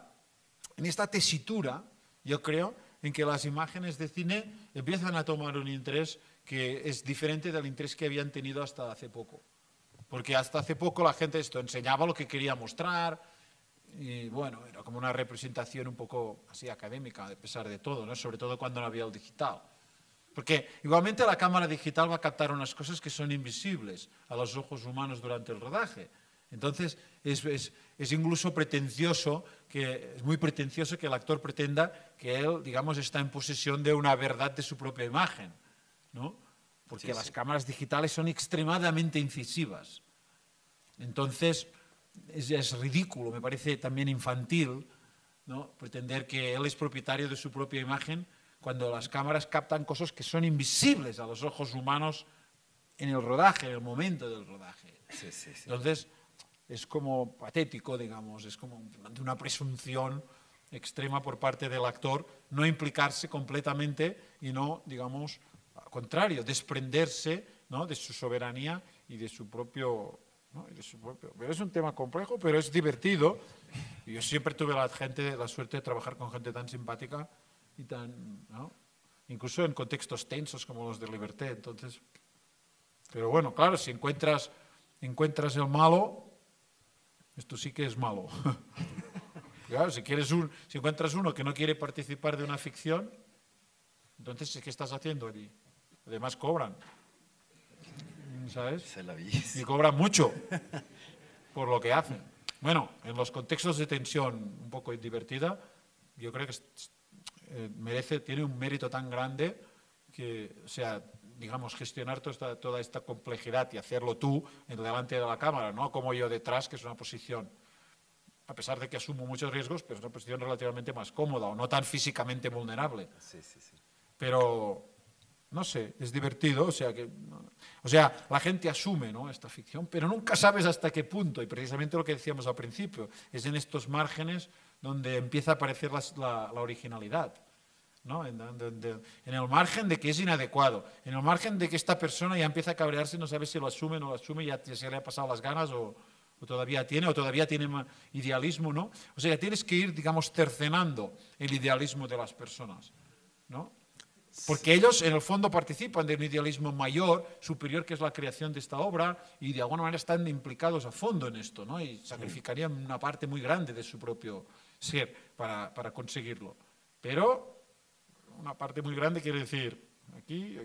tesitura, yo creo, en que las imágenes de cine empiezan a tomar un interés que es diferente del interés que habían tenido hasta hace poco. Porque hasta hace poco la gente enseñaba lo que quería mostrar, Y bueno, era como una representación un poco así académica, a pesar de todo, ¿no? Sobre todo cuando no había el digital. Porque igualmente la cámara digital va a captar unas cosas que son invisibles a los ojos humanos durante el rodaje. Entonces, es incluso pretencioso, es muy pretencioso que el actor pretenda que él, digamos, está en posesión de una verdad de su propia imagen, ¿no? Porque las cámaras digitales son extremadamente incisivas. Entonces, es ridículo, me parece también infantil, ¿no? Pretender que él es propietario de su propia imagen cuando las cámaras captan cosas que son invisibles a los ojos humanos en el rodaje, en el momento del rodaje. Sí, sí, sí. Entonces, es como patético, digamos, es como una presunción extrema por parte del actor no implicarse completamente y no, digamos, al contrario, desprenderse, ¿no?, de su soberanía y de su propio... ¿no? Pero es un tema complejo, pero es divertido. Y yo siempre tuve la suerte de trabajar con gente tan simpática y tan, ¿no?, incluso en contextos tensos como los de Liberté. Entonces, pero bueno, claro, si encuentras el malo, esto sí que es malo. Claro, si encuentras uno que no quiere participar de una ficción, entonces, ¿qué estás haciendo allí? Además cobran, ¿sabes? Y cobran mucho por lo que hacen. Bueno, en los contextos de tensión un poco divertida, yo creo que tiene un mérito tan grande que, o sea, digamos, gestionar toda esta complejidad y hacerlo tú delante de la cámara, no como yo detrás, que es una posición, a pesar de que asumo muchos riesgos, pero es una posición relativamente más cómoda o no tan físicamente vulnerable. Sí, sí, sí. Pero, no sé, es divertido, la gente asume, ¿no?, esta ficción, pero nunca sabes hasta qué punto, y precisamente lo que decíamos al principio, es en estos márgenes donde empieza a aparecer la originalidad, ¿no? En el margen de que es inadecuado, en el margen de que esta persona ya empieza a cabrearse, no sabe si lo asume o no lo asume, ya se le ha pasado las ganas o todavía tiene idealismo, ¿no? O sea, tienes que ir, digamos, cercenando el idealismo de las personas, ¿no? Porque ellos, en el fondo, participan de un idealismo mayor, superior, que es la creación de esta obra, y de alguna manera están implicados a fondo en esto, ¿no? Y sacrificarían una parte muy grande de su propio ser para conseguirlo. Pero una parte muy grande quiere decir, aquí,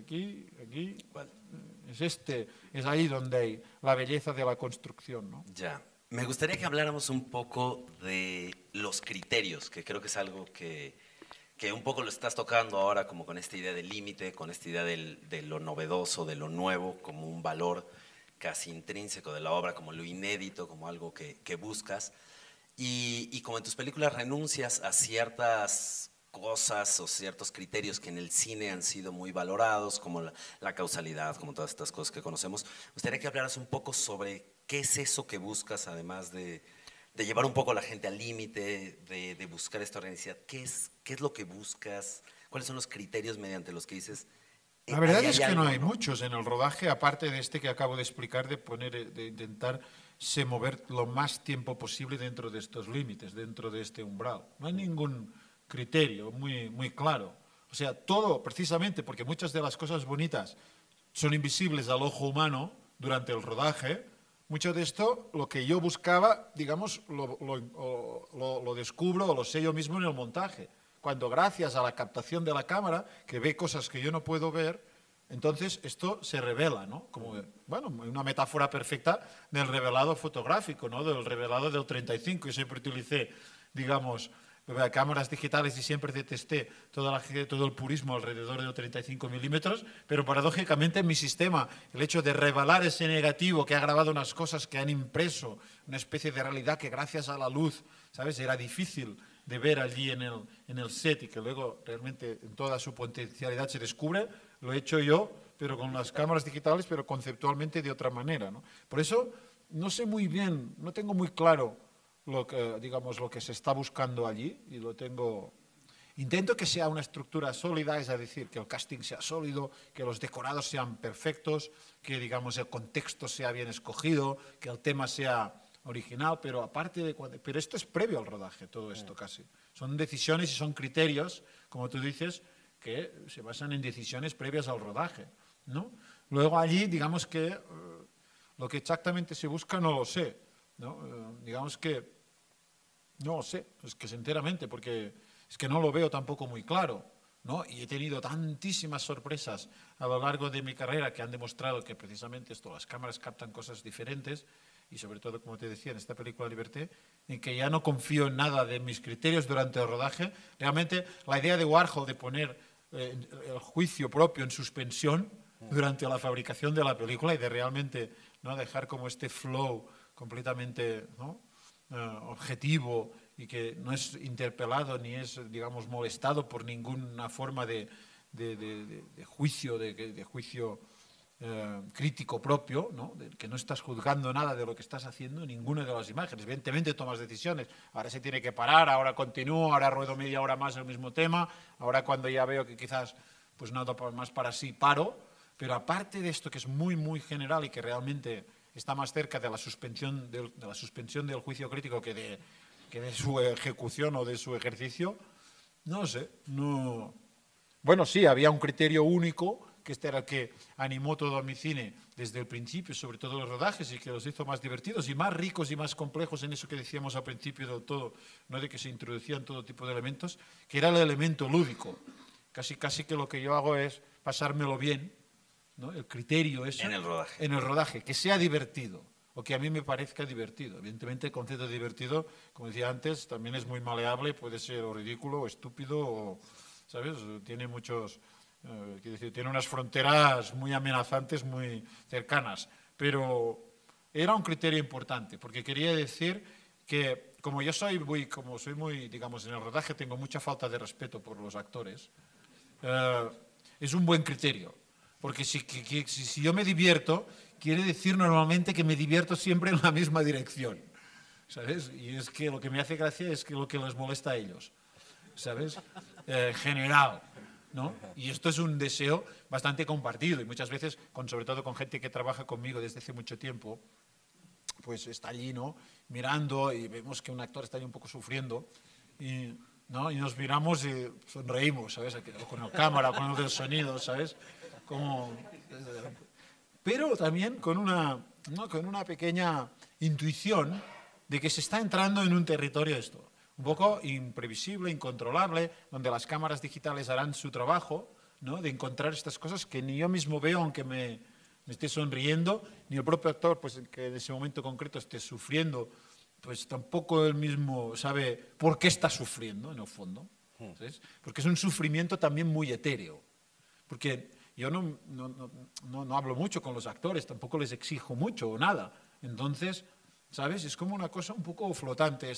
es ahí donde hay la belleza de la construcción, ¿no? Ya. Me gustaría que habláramos un poco de los criterios, que creo que es algo que un poco lo estás tocando ahora, como con esta idea del límite, con esta idea de lo novedoso, de lo nuevo, como un valor casi intrínseco de la obra, como lo inédito, como algo que buscas. Y como en tus películas renuncias a ciertas cosas o ciertos criterios que en el cine han sido muy valorados, como la causalidad, como todas estas cosas que conocemos, me gustaría que hablaras un poco sobre qué es eso que buscas, además de llevar un poco a la gente al límite, de buscar esta organicidad. ¿Qué es lo que buscas? ¿Cuáles son los criterios mediante los que dices? La verdad es que no hay muchos en el rodaje, aparte de este que acabo de explicar, de intentar mover lo más tiempo posible dentro de estos límites, dentro de este umbral. No hay ningún criterio muy claro. O sea, todo precisamente porque muchas de las cosas bonitas son invisibles al ojo humano durante el rodaje. Mucho de esto, lo que yo buscaba, digamos, lo descubro o lo sé yo mismo en el montaje. Cuando gracias a la captación de la cámara, que ve cosas que yo no puedo ver, entonces esto se revela, ¿no? Como, bueno, una metáfora perfecta del revelado fotográfico, ¿no? Del revelado del 35. Yo siempre utilicé, digamos, cámaras digitales y siempre detesté todo el purismo alrededor de los 35 milímetros, pero paradójicamente en mi sistema el hecho de revelar ese negativo que ha grabado unas cosas que han impreso una especie de realidad que gracias a la luz, ¿sabes?, era difícil de ver allí en el set y que luego realmente en toda su potencialidad se descubre, lo he hecho yo, pero con las cámaras digitales, pero conceptualmente de otra manera, ¿no? Por eso no sé muy bien, no tengo muy claro lo que se está buscando allí y intento que sea una estructura sólida, es decir, que el casting sea sólido, que los decorados sean perfectos, que, digamos, el contexto sea bien escogido, que el tema sea original, pero pero esto es previo al rodaje, todo esto casi. Son decisiones y son criterios, como tú dices, que se basan en decisiones previas al rodaje, ¿no? Luego allí, digamos que lo que exactamente se busca no lo sé, ¿no? Digamos que No lo sé, es que sinceramente, porque es que no lo veo tampoco muy claro, ¿no? Y he tenido tantísimas sorpresas a lo largo de mi carrera que han demostrado que precisamente esto, las cámaras captan cosas diferentes y sobre todo, como te decía, en esta película Liberté, en que ya no confío en nada de mis criterios durante el rodaje. Realmente la idea de Warhol de poner el juicio propio en suspensión durante la fabricación de la película y de realmente, ¿no?, dejar como este flow completamente, ¿no?, objetivo y que no es interpelado ni es, digamos, molestado por ninguna forma de juicio, de juicio crítico propio, ¿no?, que no estás juzgando nada de lo que estás haciendo en ninguna de las imágenes. Evidentemente tomas decisiones, ahora se tiene que parar, ahora continúo, ahora ruedo media hora más el mismo tema, ahora cuando ya veo que quizás pues nada más para sí paro, pero aparte de esto que es muy, muy general y que realmente está más cerca de la suspensión del juicio crítico que de su ejecución o de su ejercicio, no sé, no. Bueno, sí, había un criterio único, que este era el que animó todo mi cine desde el principio, sobre todo los rodajes, y que los hizo más divertidos y más ricos y más complejos en eso que decíamos al principio del todo, no de que se introducían todo tipo de elementos, que era el elemento lúdico. Casi que lo que yo hago es pasármelo bien, ¿no? El criterio es en el rodaje. En el rodaje, que sea divertido, o que a mí me parezca divertido. Evidentemente el concepto de divertido, como decía antes, también es muy maleable, puede ser o ridículo o estúpido, o, ¿sabes? Tiene muchos, quiero decir, tiene unas fronteras muy amenazantes, muy cercanas, pero era un criterio importante, porque quería decir que como soy muy, digamos, en el rodaje tengo mucha falta de respeto por los actores, es un buen criterio. Porque si yo me divierto, quiere decir normalmente que me divierto siempre en la misma dirección, ¿sabes? Y es que lo que me hace gracia es que lo que les molesta a ellos, ¿sabes? En general, ¿no? Y esto es un deseo bastante compartido y muchas veces, sobre todo con gente que trabaja conmigo desde hace mucho tiempo, pues está allí, ¿no?, mirando y vemos que un actor está ahí un poco sufriendo y, ¿no?, y nos miramos y sonreímos, ¿sabes? Con el cámara, con el del sonido, ¿sabes? Pero también con una pequeña intuición de que se está entrando en un territorio un poco imprevisible, incontrolable, donde las cámaras digitales harán su trabajo, ¿no?, de encontrar estas cosas que ni yo mismo veo, aunque me esté sonriendo, ni el propio actor, pues, que en ese momento concreto esté sufriendo, pues tampoco él mismo sabe por qué está sufriendo, en el fondo, ¿sabes? Porque es un sufrimiento también muy etéreo, porque yo no hablo mucho con los actores, tampoco les exijo mucho o nada. Entonces, ¿sabes? Es como una cosa un poco flotante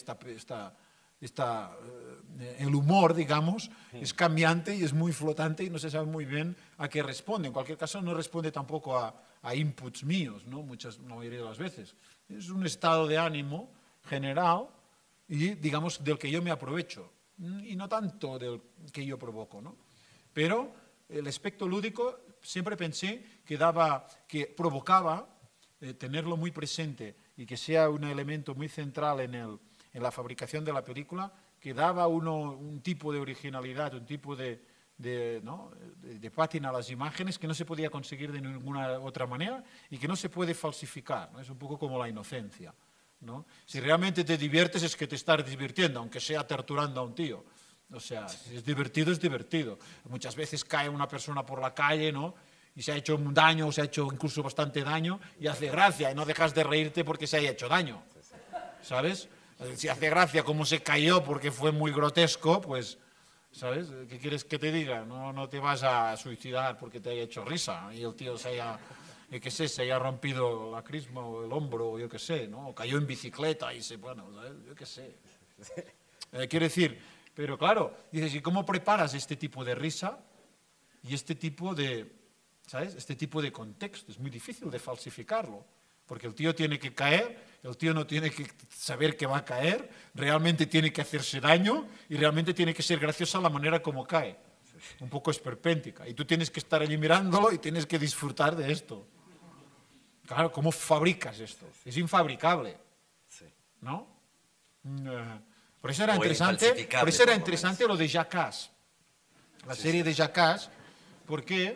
el humor, digamos, es cambiante y es muy flotante y no se sabe muy bien a qué responde. En cualquier caso, no responde tampoco a inputs míos, ¿no? La mayoría de las veces. Es un estado de ánimo general y, digamos, del que yo me aprovecho y no tanto del que yo provoco, ¿no? Pero el aspecto lúdico siempre pensé que provocaba tenerlo muy presente y que sea un elemento muy central en la fabricación de la película, que daba un tipo de originalidad, un tipo de pátina a las imágenes que no se podía conseguir de ninguna otra manera y que no se puede falsificar, ¿no? Es un poco como la inocencia, ¿no? Si realmente te diviertes es que te estás divirtiendo, aunque sea torturando a un tío. O sea, si es divertido, es divertido. Muchas veces cae una persona por la calle, ¿no?, y se ha hecho un daño, o se ha hecho incluso bastante daño, y hace gracia, y no dejas de reírte porque se haya hecho daño, ¿sabes? Si hace gracia cómo se cayó porque fue muy grotesco, pues, ¿sabes? ¿Qué quieres que te diga? No te vas a suicidar porque te haya hecho risa, y el tío se haya rompido la crisma o el hombro, o yo qué sé, ¿no? O cayó en bicicleta y bueno, ¿sabes? Yo qué sé. Quiero decir... Pero claro, dices, ¿y cómo preparas este tipo de risa y este tipo de, ¿sabes?, este tipo de contexto? Es muy difícil de falsificarlo, porque el tío tiene que caer, el tío no tiene que saber que va a caer, realmente tiene que hacerse daño y realmente tiene que ser graciosa la manera como cae. Un poco esperpéntica. Y tú tienes que estar allí mirándolo y tienes que disfrutar de esto. Claro, ¿cómo fabricas esto? Es infabricable, ¿no? Por eso era interesante lo de Jackass, la serie de Jackass, porque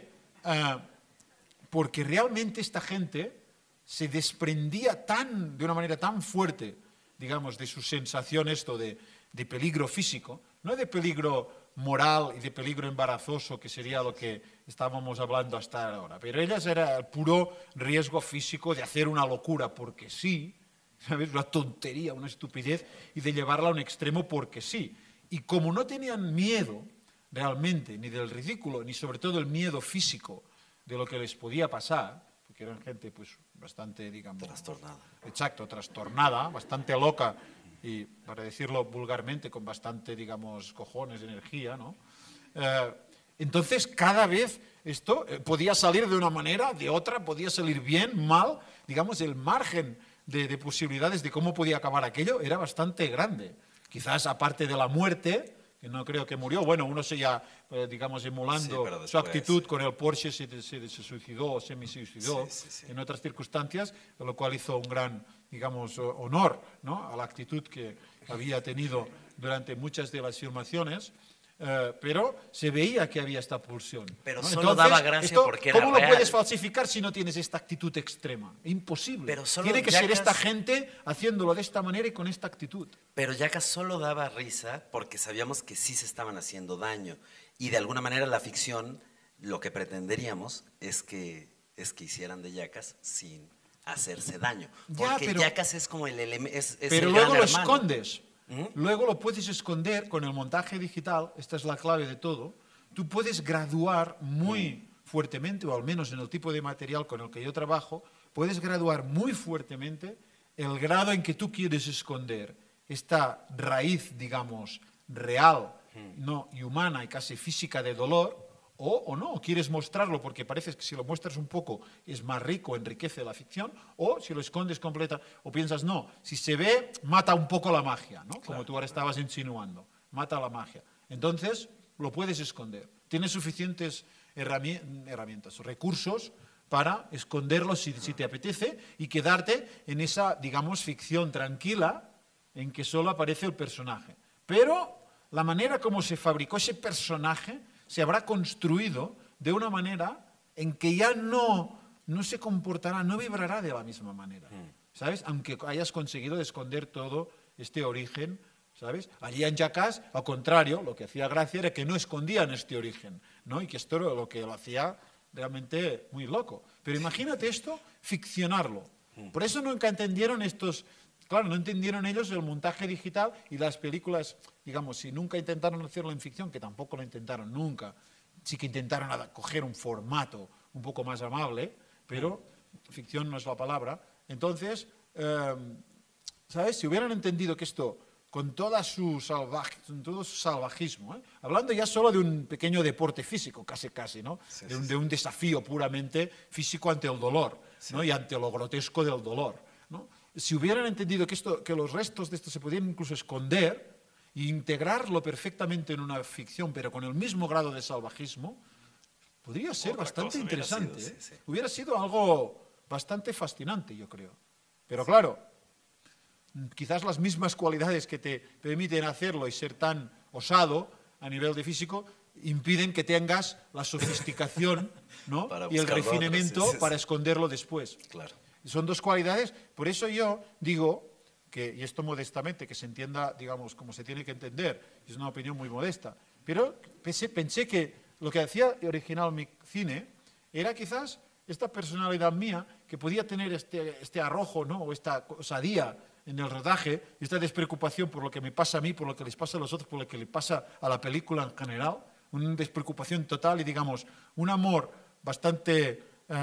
realmente esta gente se desprendía de una manera tan fuerte digamos, de su sensación esto de peligro físico, no de peligro moral y de peligro embarazoso, que sería lo que estábamos hablando hasta ahora, pero ellas era el puro riesgo físico de hacer una locura porque sí, ¿sabes? Una tontería, una estupidez, y de llevarla a un extremo porque sí. Y como no tenían miedo realmente, ni del ridículo, ni sobre todo el miedo físico de lo que les podía pasar, porque eran gente pues bastante, digamos... Trastornada. Exacto, trastornada, bastante loca, y para decirlo vulgarmente, con bastante, digamos, cojones, energía, ¿no? Entonces, cada vez esto podía salir de una manera, de otra, podía salir bien, mal, digamos, el margen de posibilidades de cómo podía acabar aquello era bastante grande. Quizás, aparte de la muerte, que no creo que murió, bueno, uno se ya, digamos, emulando después, su actitud con el Porsche, se suicidó o semi-suicidó en otras circunstancias, lo cual hizo un gran, digamos, honor, ¿no?, a la actitud que había tenido durante muchas de las filmaciones. Pero se veía que había esta pulsión, pero ¿no? solo Entonces, daba gracia esto, porque era ¿cómo real? lo puedes falsificar si no tienes esta actitud extrema? Imposible. Pero solo tiene que ser Jackass... esta gente haciéndolo de esta manera y con esta actitud. Pero Jackass solo daba risa porque sabíamos que sí se estaban haciendo daño. Y de alguna manera la ficción, lo que pretenderíamos es que hicieran de Jackass sin hacerse daño. Porque Jackass es como el elemento... Pero el luego gran lo hermano. escondes. Luego lo puedes esconder con el montaje digital, esta es la clave de todo. Tú puedes graduar muy fuertemente, o al menos en el tipo de material con el que yo trabajo, puedes graduar muy fuertemente el grado en que tú quieres esconder esta raíz, digamos, real, no, y humana y casi física de dolor, o no, quieres mostrarlo porque parece que si lo muestras un poco es más rico, enriquece la ficción, o si lo escondes completa, o piensas, no, si se ve, mata un poco la magia, ¿no? Claro. Como tú ahora estabas insinuando, mata la magia. Entonces, lo puedes esconder. Tienes suficientes herramientas, recursos para esconderlo si te apetece y quedarte en esa, digamos, ficción tranquila en que solo aparece el personaje. Pero la manera como se fabricó ese personaje se habrá construido de una manera en que ya no se comportará, no vibrará de la misma manera, ¿sabes? Aunque hayas conseguido esconder todo este origen, ¿sabes? Allí en Jackass, al contrario, lo que hacía gracia era que no escondían este origen, ¿no? Y que esto era lo que lo hacía realmente muy loco. Pero imagínate esto, ficcionarlo. Por eso nunca entendieron estos... Claro, no entendieron ellos el montaje digital y las películas, digamos, si nunca intentaron hacerlo en ficción, que tampoco lo intentaron nunca, sí que intentaron coger un formato un poco más amable, pero ficción no es la palabra. Entonces, ¿sabes? Si hubieran entendido que esto, con todo su salvajismo, hablando ya solo de un pequeño deporte físico, casi, ¿no? Sí, de un desafío puramente físico ante el dolor, ¿no? Y ante lo grotesco del dolor, ¿no? Si hubieran entendido que los restos de esto se podían incluso esconder e integrarlo perfectamente en una ficción, pero con el mismo grado de salvajismo, podría ser bastante interesante. Hubiera sido algo bastante fascinante, yo creo. Pero claro, quizás las mismas cualidades que te permiten hacerlo y ser tan osado a nivel de físico impiden que tengas la sofisticación, ¿no? y el refinamiento para esconderlo después. Claro. Son dos cualidades, por eso yo digo, y esto modestamente, que se entienda, digamos, como se tiene que entender, es una opinión muy modesta, pero pensé que lo que hacía original mi cine era quizás esta personalidad mía, que podía tener este arrojo, ¿no? O esta osadía en el rodaje, esta despreocupación por lo que me pasa a mí, por lo que les pasa a los otros, por lo que le pasa a la película en general, una despreocupación total y, digamos, un amor bastante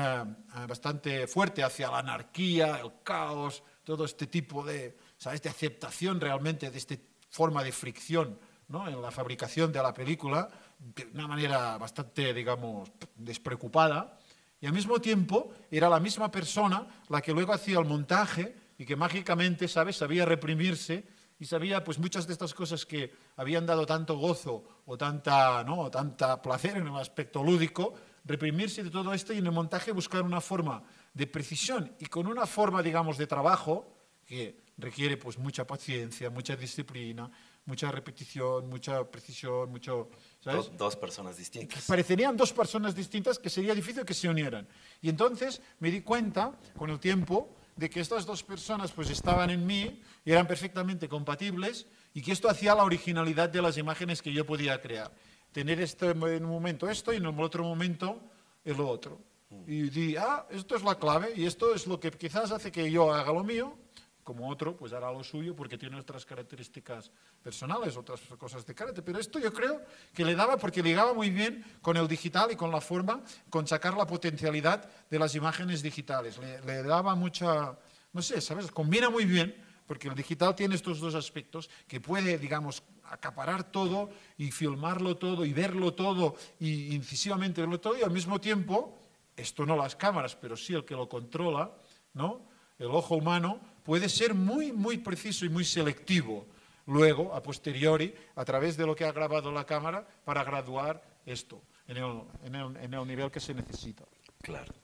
fuerte hacia la anarquía, el caos, todo este tipo de, ¿sabes?, de aceptación realmente de esta forma de fricción, ¿no?, en la fabricación de la película, de una manera bastante, digamos, despreocupada, y al mismo tiempo era la misma persona la que luego hacía el montaje y que mágicamente, ¿sabes?, sabía reprimirse y sabía, pues, muchas de estas cosas que habían dado tanto gozo o tanta placer en el aspecto lúdico, reprimirse de todo esto y en el montaje buscar una forma de precisión y con una forma, digamos, de trabajo que requiere, pues, mucha paciencia, mucha disciplina, mucha repetición, mucha precisión, mucho, ¿sabes? Dos personas distintas. Parecerían dos personas distintas que sería difícil que se unieran. Y entonces me di cuenta, con el tiempo, de que estas dos personas pues estaban en mí y eran perfectamente compatibles y que esto hacía la originalidad de las imágenes que yo podía crear. Tener en un momento esto y en el otro momento el otro. Y di, esto es la clave y esto es lo que quizás hace que yo haga lo mío, como otro pues hará lo suyo porque tiene otras características personales, otras cosas de carácter. Pero esto yo creo que le daba, porque ligaba muy bien con el digital y con la forma, con sacar la potencialidad de las imágenes digitales. Le daba mucha, no sé, ¿sabes? Combina muy bien, porque el digital tiene estos dos aspectos, que puede, digamos, acaparar todo y filmarlo todo y verlo todo y incisivamente verlo todo y al mismo tiempo, esto no las cámaras, pero sí el que lo controla, ¿no? El ojo humano puede ser muy, muy preciso y muy selectivo luego, a posteriori, a través de lo que ha grabado la cámara, para graduar esto en el nivel que se necesita. Claro.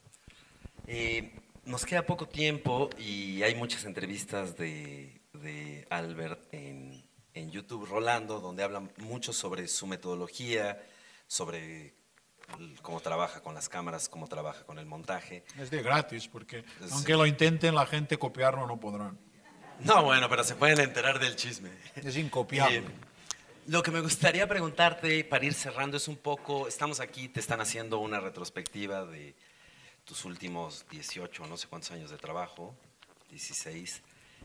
Nos queda poco tiempo y hay muchas entrevistas de Albert en YouTube rolando, donde hablan mucho sobre su metodología, sobre cómo trabaja con las cámaras, cómo trabaja con el montaje. Es de gratis, porque aunque lo intenten, la gente copiarlo no podrán. No, bueno, pero se pueden enterar del chisme. Es incopiable. Lo que me gustaría preguntarte para ir cerrando es un poco, estamos aquí, te están haciendo una retrospectiva de tus últimos 18, no sé cuántos años de trabajo, 16,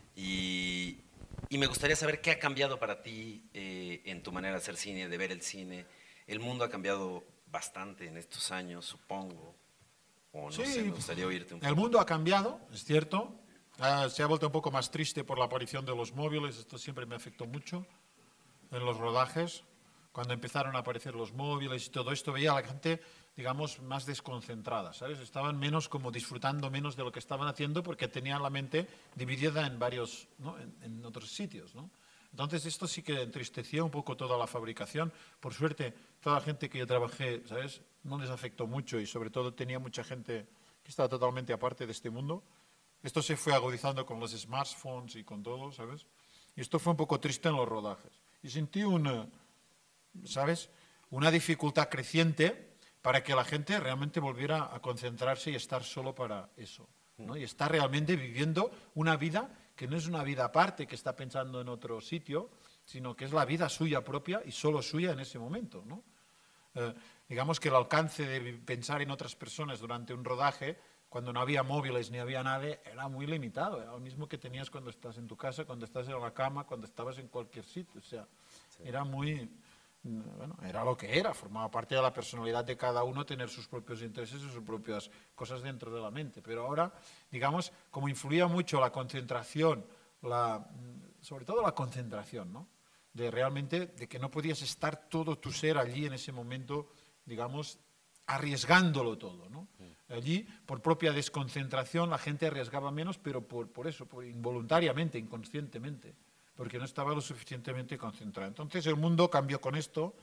y me gustaría saber qué ha cambiado para ti en tu manera de hacer cine, de ver el cine. El mundo ha cambiado bastante en estos años, supongo, o no sé, me gustaría oírte un poco. El mundo ha cambiado, es cierto, se ha vuelto un poco más triste por la aparición de los móviles, esto siempre me afectó mucho en los rodajes, cuando empezaron a aparecer los móviles y todo esto, veía a la gente, digamos, más desconcentrada, ¿sabes? Estaban menos como disfrutando menos de lo que estaban haciendo porque tenían la mente dividida en varios, ¿no? en otros sitios, ¿no? Entonces esto sí que entristeció un poco toda la fabricación. Por suerte, toda la gente que yo trabajé, ¿sabes?, no les afectó mucho y sobre todo tenía mucha gente que estaba totalmente aparte de este mundo. Esto se fue agudizando con los smartphones y con todo, ¿sabes? Y esto fue un poco triste en los rodajes. Y sentí ¿sabes?, una dificultad creciente para que la gente realmente volviera a concentrarse y estar solo para eso, ¿no? Y estar realmente viviendo una vida que no es una vida aparte, que está pensando en otro sitio, sino que es la vida suya propia y solo suya en ese momento, ¿no? Digamos que el alcance de pensar en otras personas durante un rodaje, cuando no había móviles ni había nada, era muy limitado. Era lo mismo que tenías cuando estás en tu casa, cuando estás en la cama, cuando estabas en cualquier sitio. O sea, era muy... Bueno, era lo que era, formaba parte de la personalidad de cada uno tener sus propios intereses y sus propias cosas dentro de la mente. Pero ahora, digamos, como influía mucho la concentración, sobre todo la concentración, ¿no? De realmente, de que no podías estar todo tu ser allí en ese momento, digamos, arriesgándolo todo, ¿no? Allí, por propia desconcentración, la gente arriesgaba menos, pero por eso, involuntariamente, inconscientemente, porque no estaba lo suficientemente concentrado. Entonces el mundo cambió con esto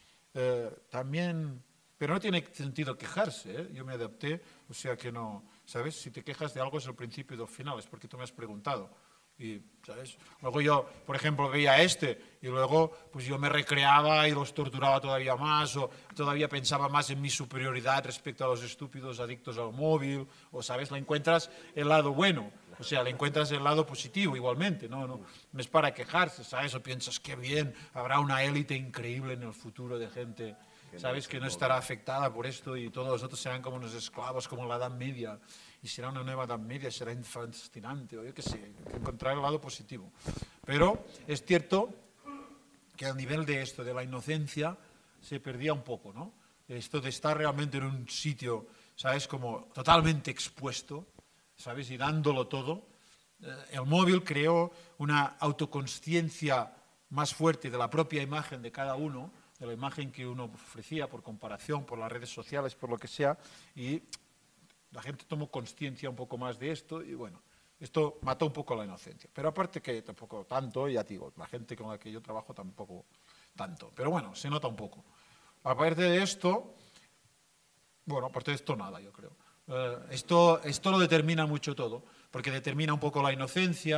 también, pero no tiene sentido quejarse, ¿eh? Yo me adapté, o sea que no, ¿sabes? Si te quejas de algo es el principio y el final, es porque tú me has preguntado. Y, ¿sabes? Luego yo, por ejemplo, veía y luego pues yo me recreaba y los torturaba todavía más o todavía pensaba más en mi superioridad respecto a los estúpidos adictos al móvil o, ¿sabes? Le encuentras el lado bueno, o sea, le encuentras el lado positivo igualmente, no es para quejarse, ¿sabes? O piensas, qué bien, habrá una élite increíble en el futuro de gente, ¿sabes? Que no estará afectada por esto y todos los otros serán como unos esclavos, como la Edad Media. Y será una nueva Edad Media, será fascinante, o yo qué sé, encontrar el lado positivo. Pero es cierto que al nivel de esto, de la inocencia, se perdía un poco, ¿no? Esto de estar realmente en un sitio, ¿sabes?, como totalmente expuesto, ¿sabes?, y dándolo todo. El móvil creó una autoconsciencia más fuerte de la propia imagen de cada uno, de la imagen que uno ofrecía por comparación, por las redes sociales, por lo que sea, y la gente tomó conciencia un poco más de esto y bueno, esto mató un poco la inocencia. Pero aparte que tampoco tanto, ya digo, la gente con la que yo trabajo tampoco tanto. Pero bueno, se nota un poco. Aparte de esto, bueno, aparte de esto nada, yo creo. Esto lo determina mucho todo, porque determina un poco la inocencia,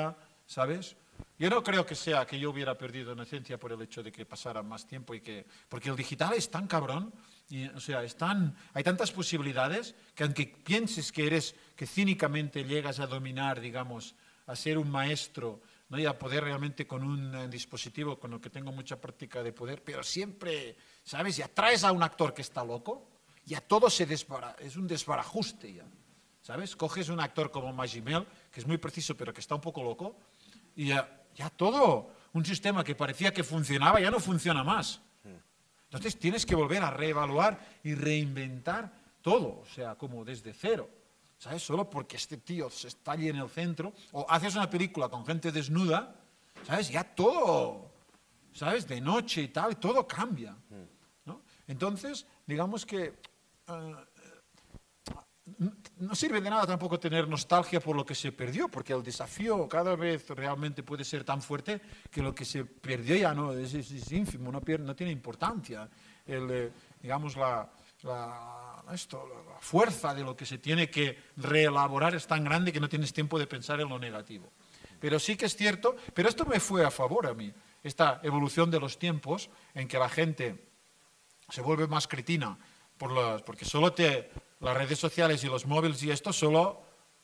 ¿sabes? Yo no creo que sea que yo hubiera perdido inocencia por el hecho de que pasara más tiempo porque el digital es tan cabrón, o sea, hay tantas posibilidades que aunque pienses que cínicamente llegas a dominar, digamos, a ser un maestro, ¿no? Y a poder realmente con un dispositivo con el que tengo mucha práctica de poder, pero siempre, ¿sabes? Ya traes a un actor que está loco, ya todo es un desbarajuste ya, ¿sabes? Coges un actor como Magimel, que es muy preciso pero que está un poco loco, y ya todo, un sistema que parecía que funcionaba, ya no funciona más. Entonces tienes que volver a reevaluar y reinventar todo, o sea, como desde cero. ¿Sabes? Solo porque este tío está allí en el centro, o haces una película con gente desnuda, ¿sabes? Ya todo, ¿sabes? De noche y tal, todo cambia, ¿no? Entonces, digamos que no sirve de nada tampoco tener nostalgia por lo que se perdió, porque el desafío cada vez realmente puede ser tan fuerte que lo que se perdió ya no es ínfimo, no tiene importancia. Digamos, la fuerza de lo que se tiene que reelaborar es tan grande que no tienes tiempo de pensar en lo negativo. Pero sí que es cierto, pero esto me fue a favor a mí, esta evolución de los tiempos en que la gente se vuelve más cretina, porque solo las redes sociales y los móviles y esto solo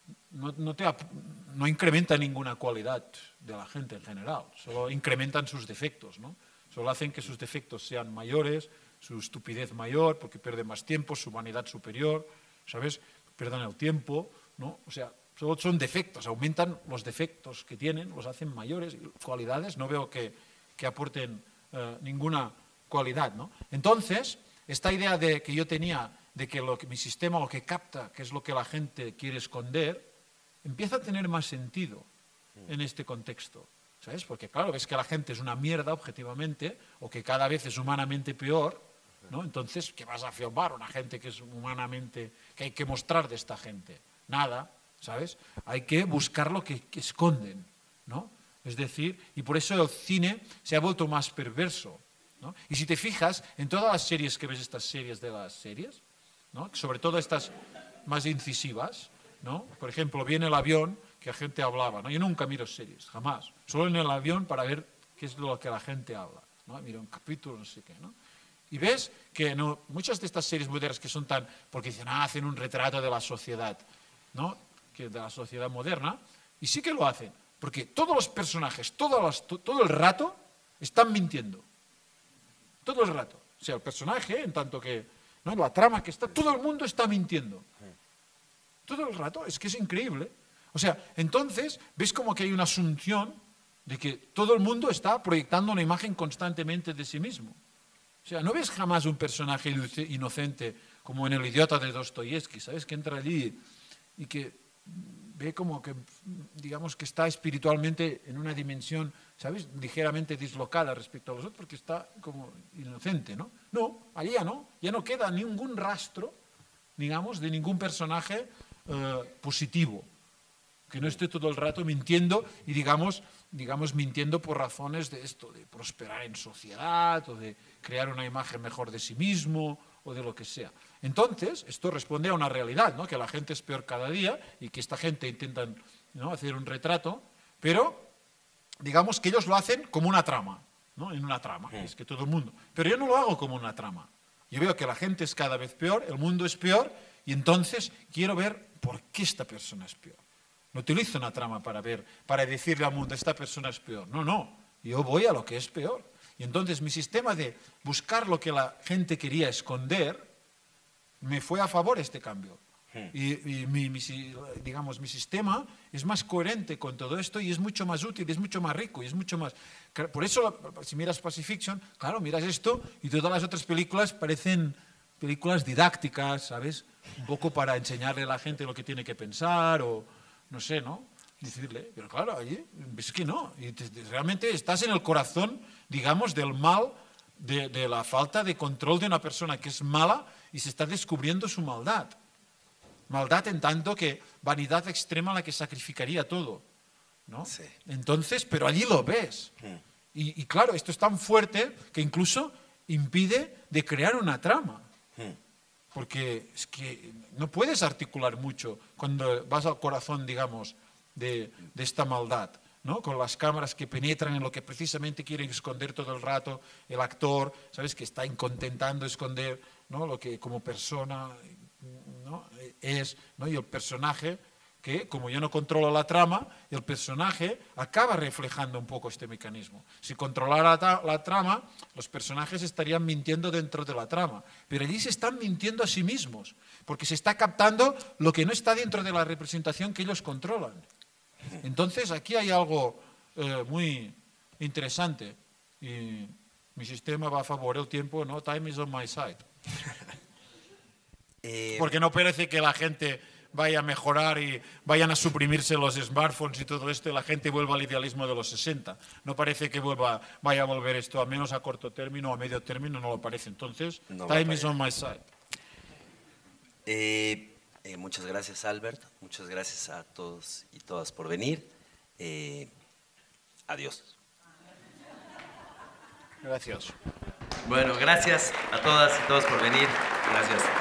no incrementan ninguna cualidad de la gente en general, solo incrementan sus defectos, ¿no? Solo hacen que sus defectos sean mayores, su estupidez mayor, porque pierde más tiempo, su vanidad superior, ¿sabes? Pierden el tiempo, ¿no? O sea, solo son defectos, aumentan los defectos que tienen, los hacen mayores, cualidades, no veo que aporten ninguna cualidad, ¿no? Entonces, esta idea que yo tenía de que mi sistema lo que capta, que es lo que la gente quiere esconder, empieza a tener más sentido en este contexto, ¿sabes? Porque claro, ves que la gente es una mierda objetivamente, o que cada vez es humanamente peor, ¿no? Entonces, ¿qué vas a filmar? Una gente que es humanamente, que hay que mostrar de esta gente. Nada, ¿sabes? Hay que buscar lo que esconden, ¿no? Es decir, y por eso el cine se ha vuelto más perverso, ¿no? Y si te fijas, en todas las series que ves, estas series de las series, ¿no? Sobre todo estas más incisivas, ¿no? Por ejemplo, viene el avión, que la gente hablaba, ¿no? Yo nunca miro series, jamás. Solo en el avión para ver qué es lo que la gente habla, ¿no? Miro un capítulo, no sé qué, ¿no? Y ves que muchas de estas series modernas que son tan, porque dicen, hacen un retrato de la sociedad, ¿no? De la sociedad moderna, y sí que lo hacen, porque todos los personajes, todo el rato, están mintiendo. Todo el rato. O sea, el personaje, en tanto que, ¿no? La trama que está, todo el mundo está mintiendo. Todo el rato, es que es increíble. O sea, entonces, ves como que hay una asunción de que todo el mundo está proyectando una imagen constantemente de sí mismo. O sea, no ves jamás un personaje inocente como en El idiota de Dostoyevsky, ¿sabes? Que entra allí y que ve como que, digamos, que está espiritualmente en una dimensión, ¿sabes? Ligeramente dislocada respecto a los otros, porque está como inocente, ¿no? No, allí ya no queda ningún rastro, digamos, de ningún personaje positivo, que no esté todo el rato mintiendo y digamos mintiendo por razones de esto, de prosperar en sociedad o de crear una imagen mejor de sí mismo o de lo que sea. Entonces, esto responde a una realidad, ¿no? Que la gente es peor cada día y que esta gente intentan, ¿no? hacer un retrato, pero digamos que ellos lo hacen como una trama, ¿no? En una trama, es que todo el mundo. Pero yo no lo hago como una trama. Yo veo que la gente es cada vez peor, el mundo es peor, y entonces quiero ver por qué esta persona es peor. No utilizo una trama para decirle al mundo, esta persona es peor. No, yo voy a lo que es peor. Y entonces mi sistema de buscar lo que la gente quería esconder, me fue a favor este cambio. Y mi sistema es más coherente con todo esto y es mucho más útil, es mucho más rico y es mucho más... Por eso, si miras Pacifiction, claro, miras esto y todas las otras películas parecen películas didácticas, ¿sabes? Un poco para enseñarle a la gente lo que tiene que pensar o no sé, ¿no? Decirle, pero claro, allí es que no. Y realmente estás en el corazón, digamos, del mal, de la falta de control de una persona que es mala y se está descubriendo su maldad. Maldad en tanto que vanidad extrema a la que sacrificaría todo, ¿no? Sí. Entonces, pero allí lo ves. Y claro, esto es tan fuerte que incluso impide de crear una trama. Porque es que no puedes articular mucho cuando vas al corazón, digamos, de esta maldad. ¿no? Con las cámaras que penetran en lo que precisamente quiere esconder todo el rato el actor, ¿sabes? Que está intentando esconder, ¿no? Lo que como persona, ¿no? Es, ¿no? Y el personaje, que como yo no controlo la trama, el personaje acaba reflejando un poco este mecanismo. Si controlara la trama, los personajes estarían mintiendo dentro de la trama, pero allí se están mintiendo a sí mismos, porque se está captando lo que no está dentro de la representación que ellos controlan. Entonces aquí hay algo muy interesante y mi sistema va a favor del tiempo, ¿no? Time is on my side. Porque no parece que la gente vaya a mejorar y vayan a suprimirse los smartphones y todo esto y la gente vuelva al idealismo de los 60. No parece que vaya a volver esto, a menos a corto término o a medio término, no lo parece. Entonces, no time is on my side. Muchas gracias, Albert. Muchas gracias a todos y todas por venir. Adiós. Gracias. Bueno, gracias a todas y todos por venir. Gracias.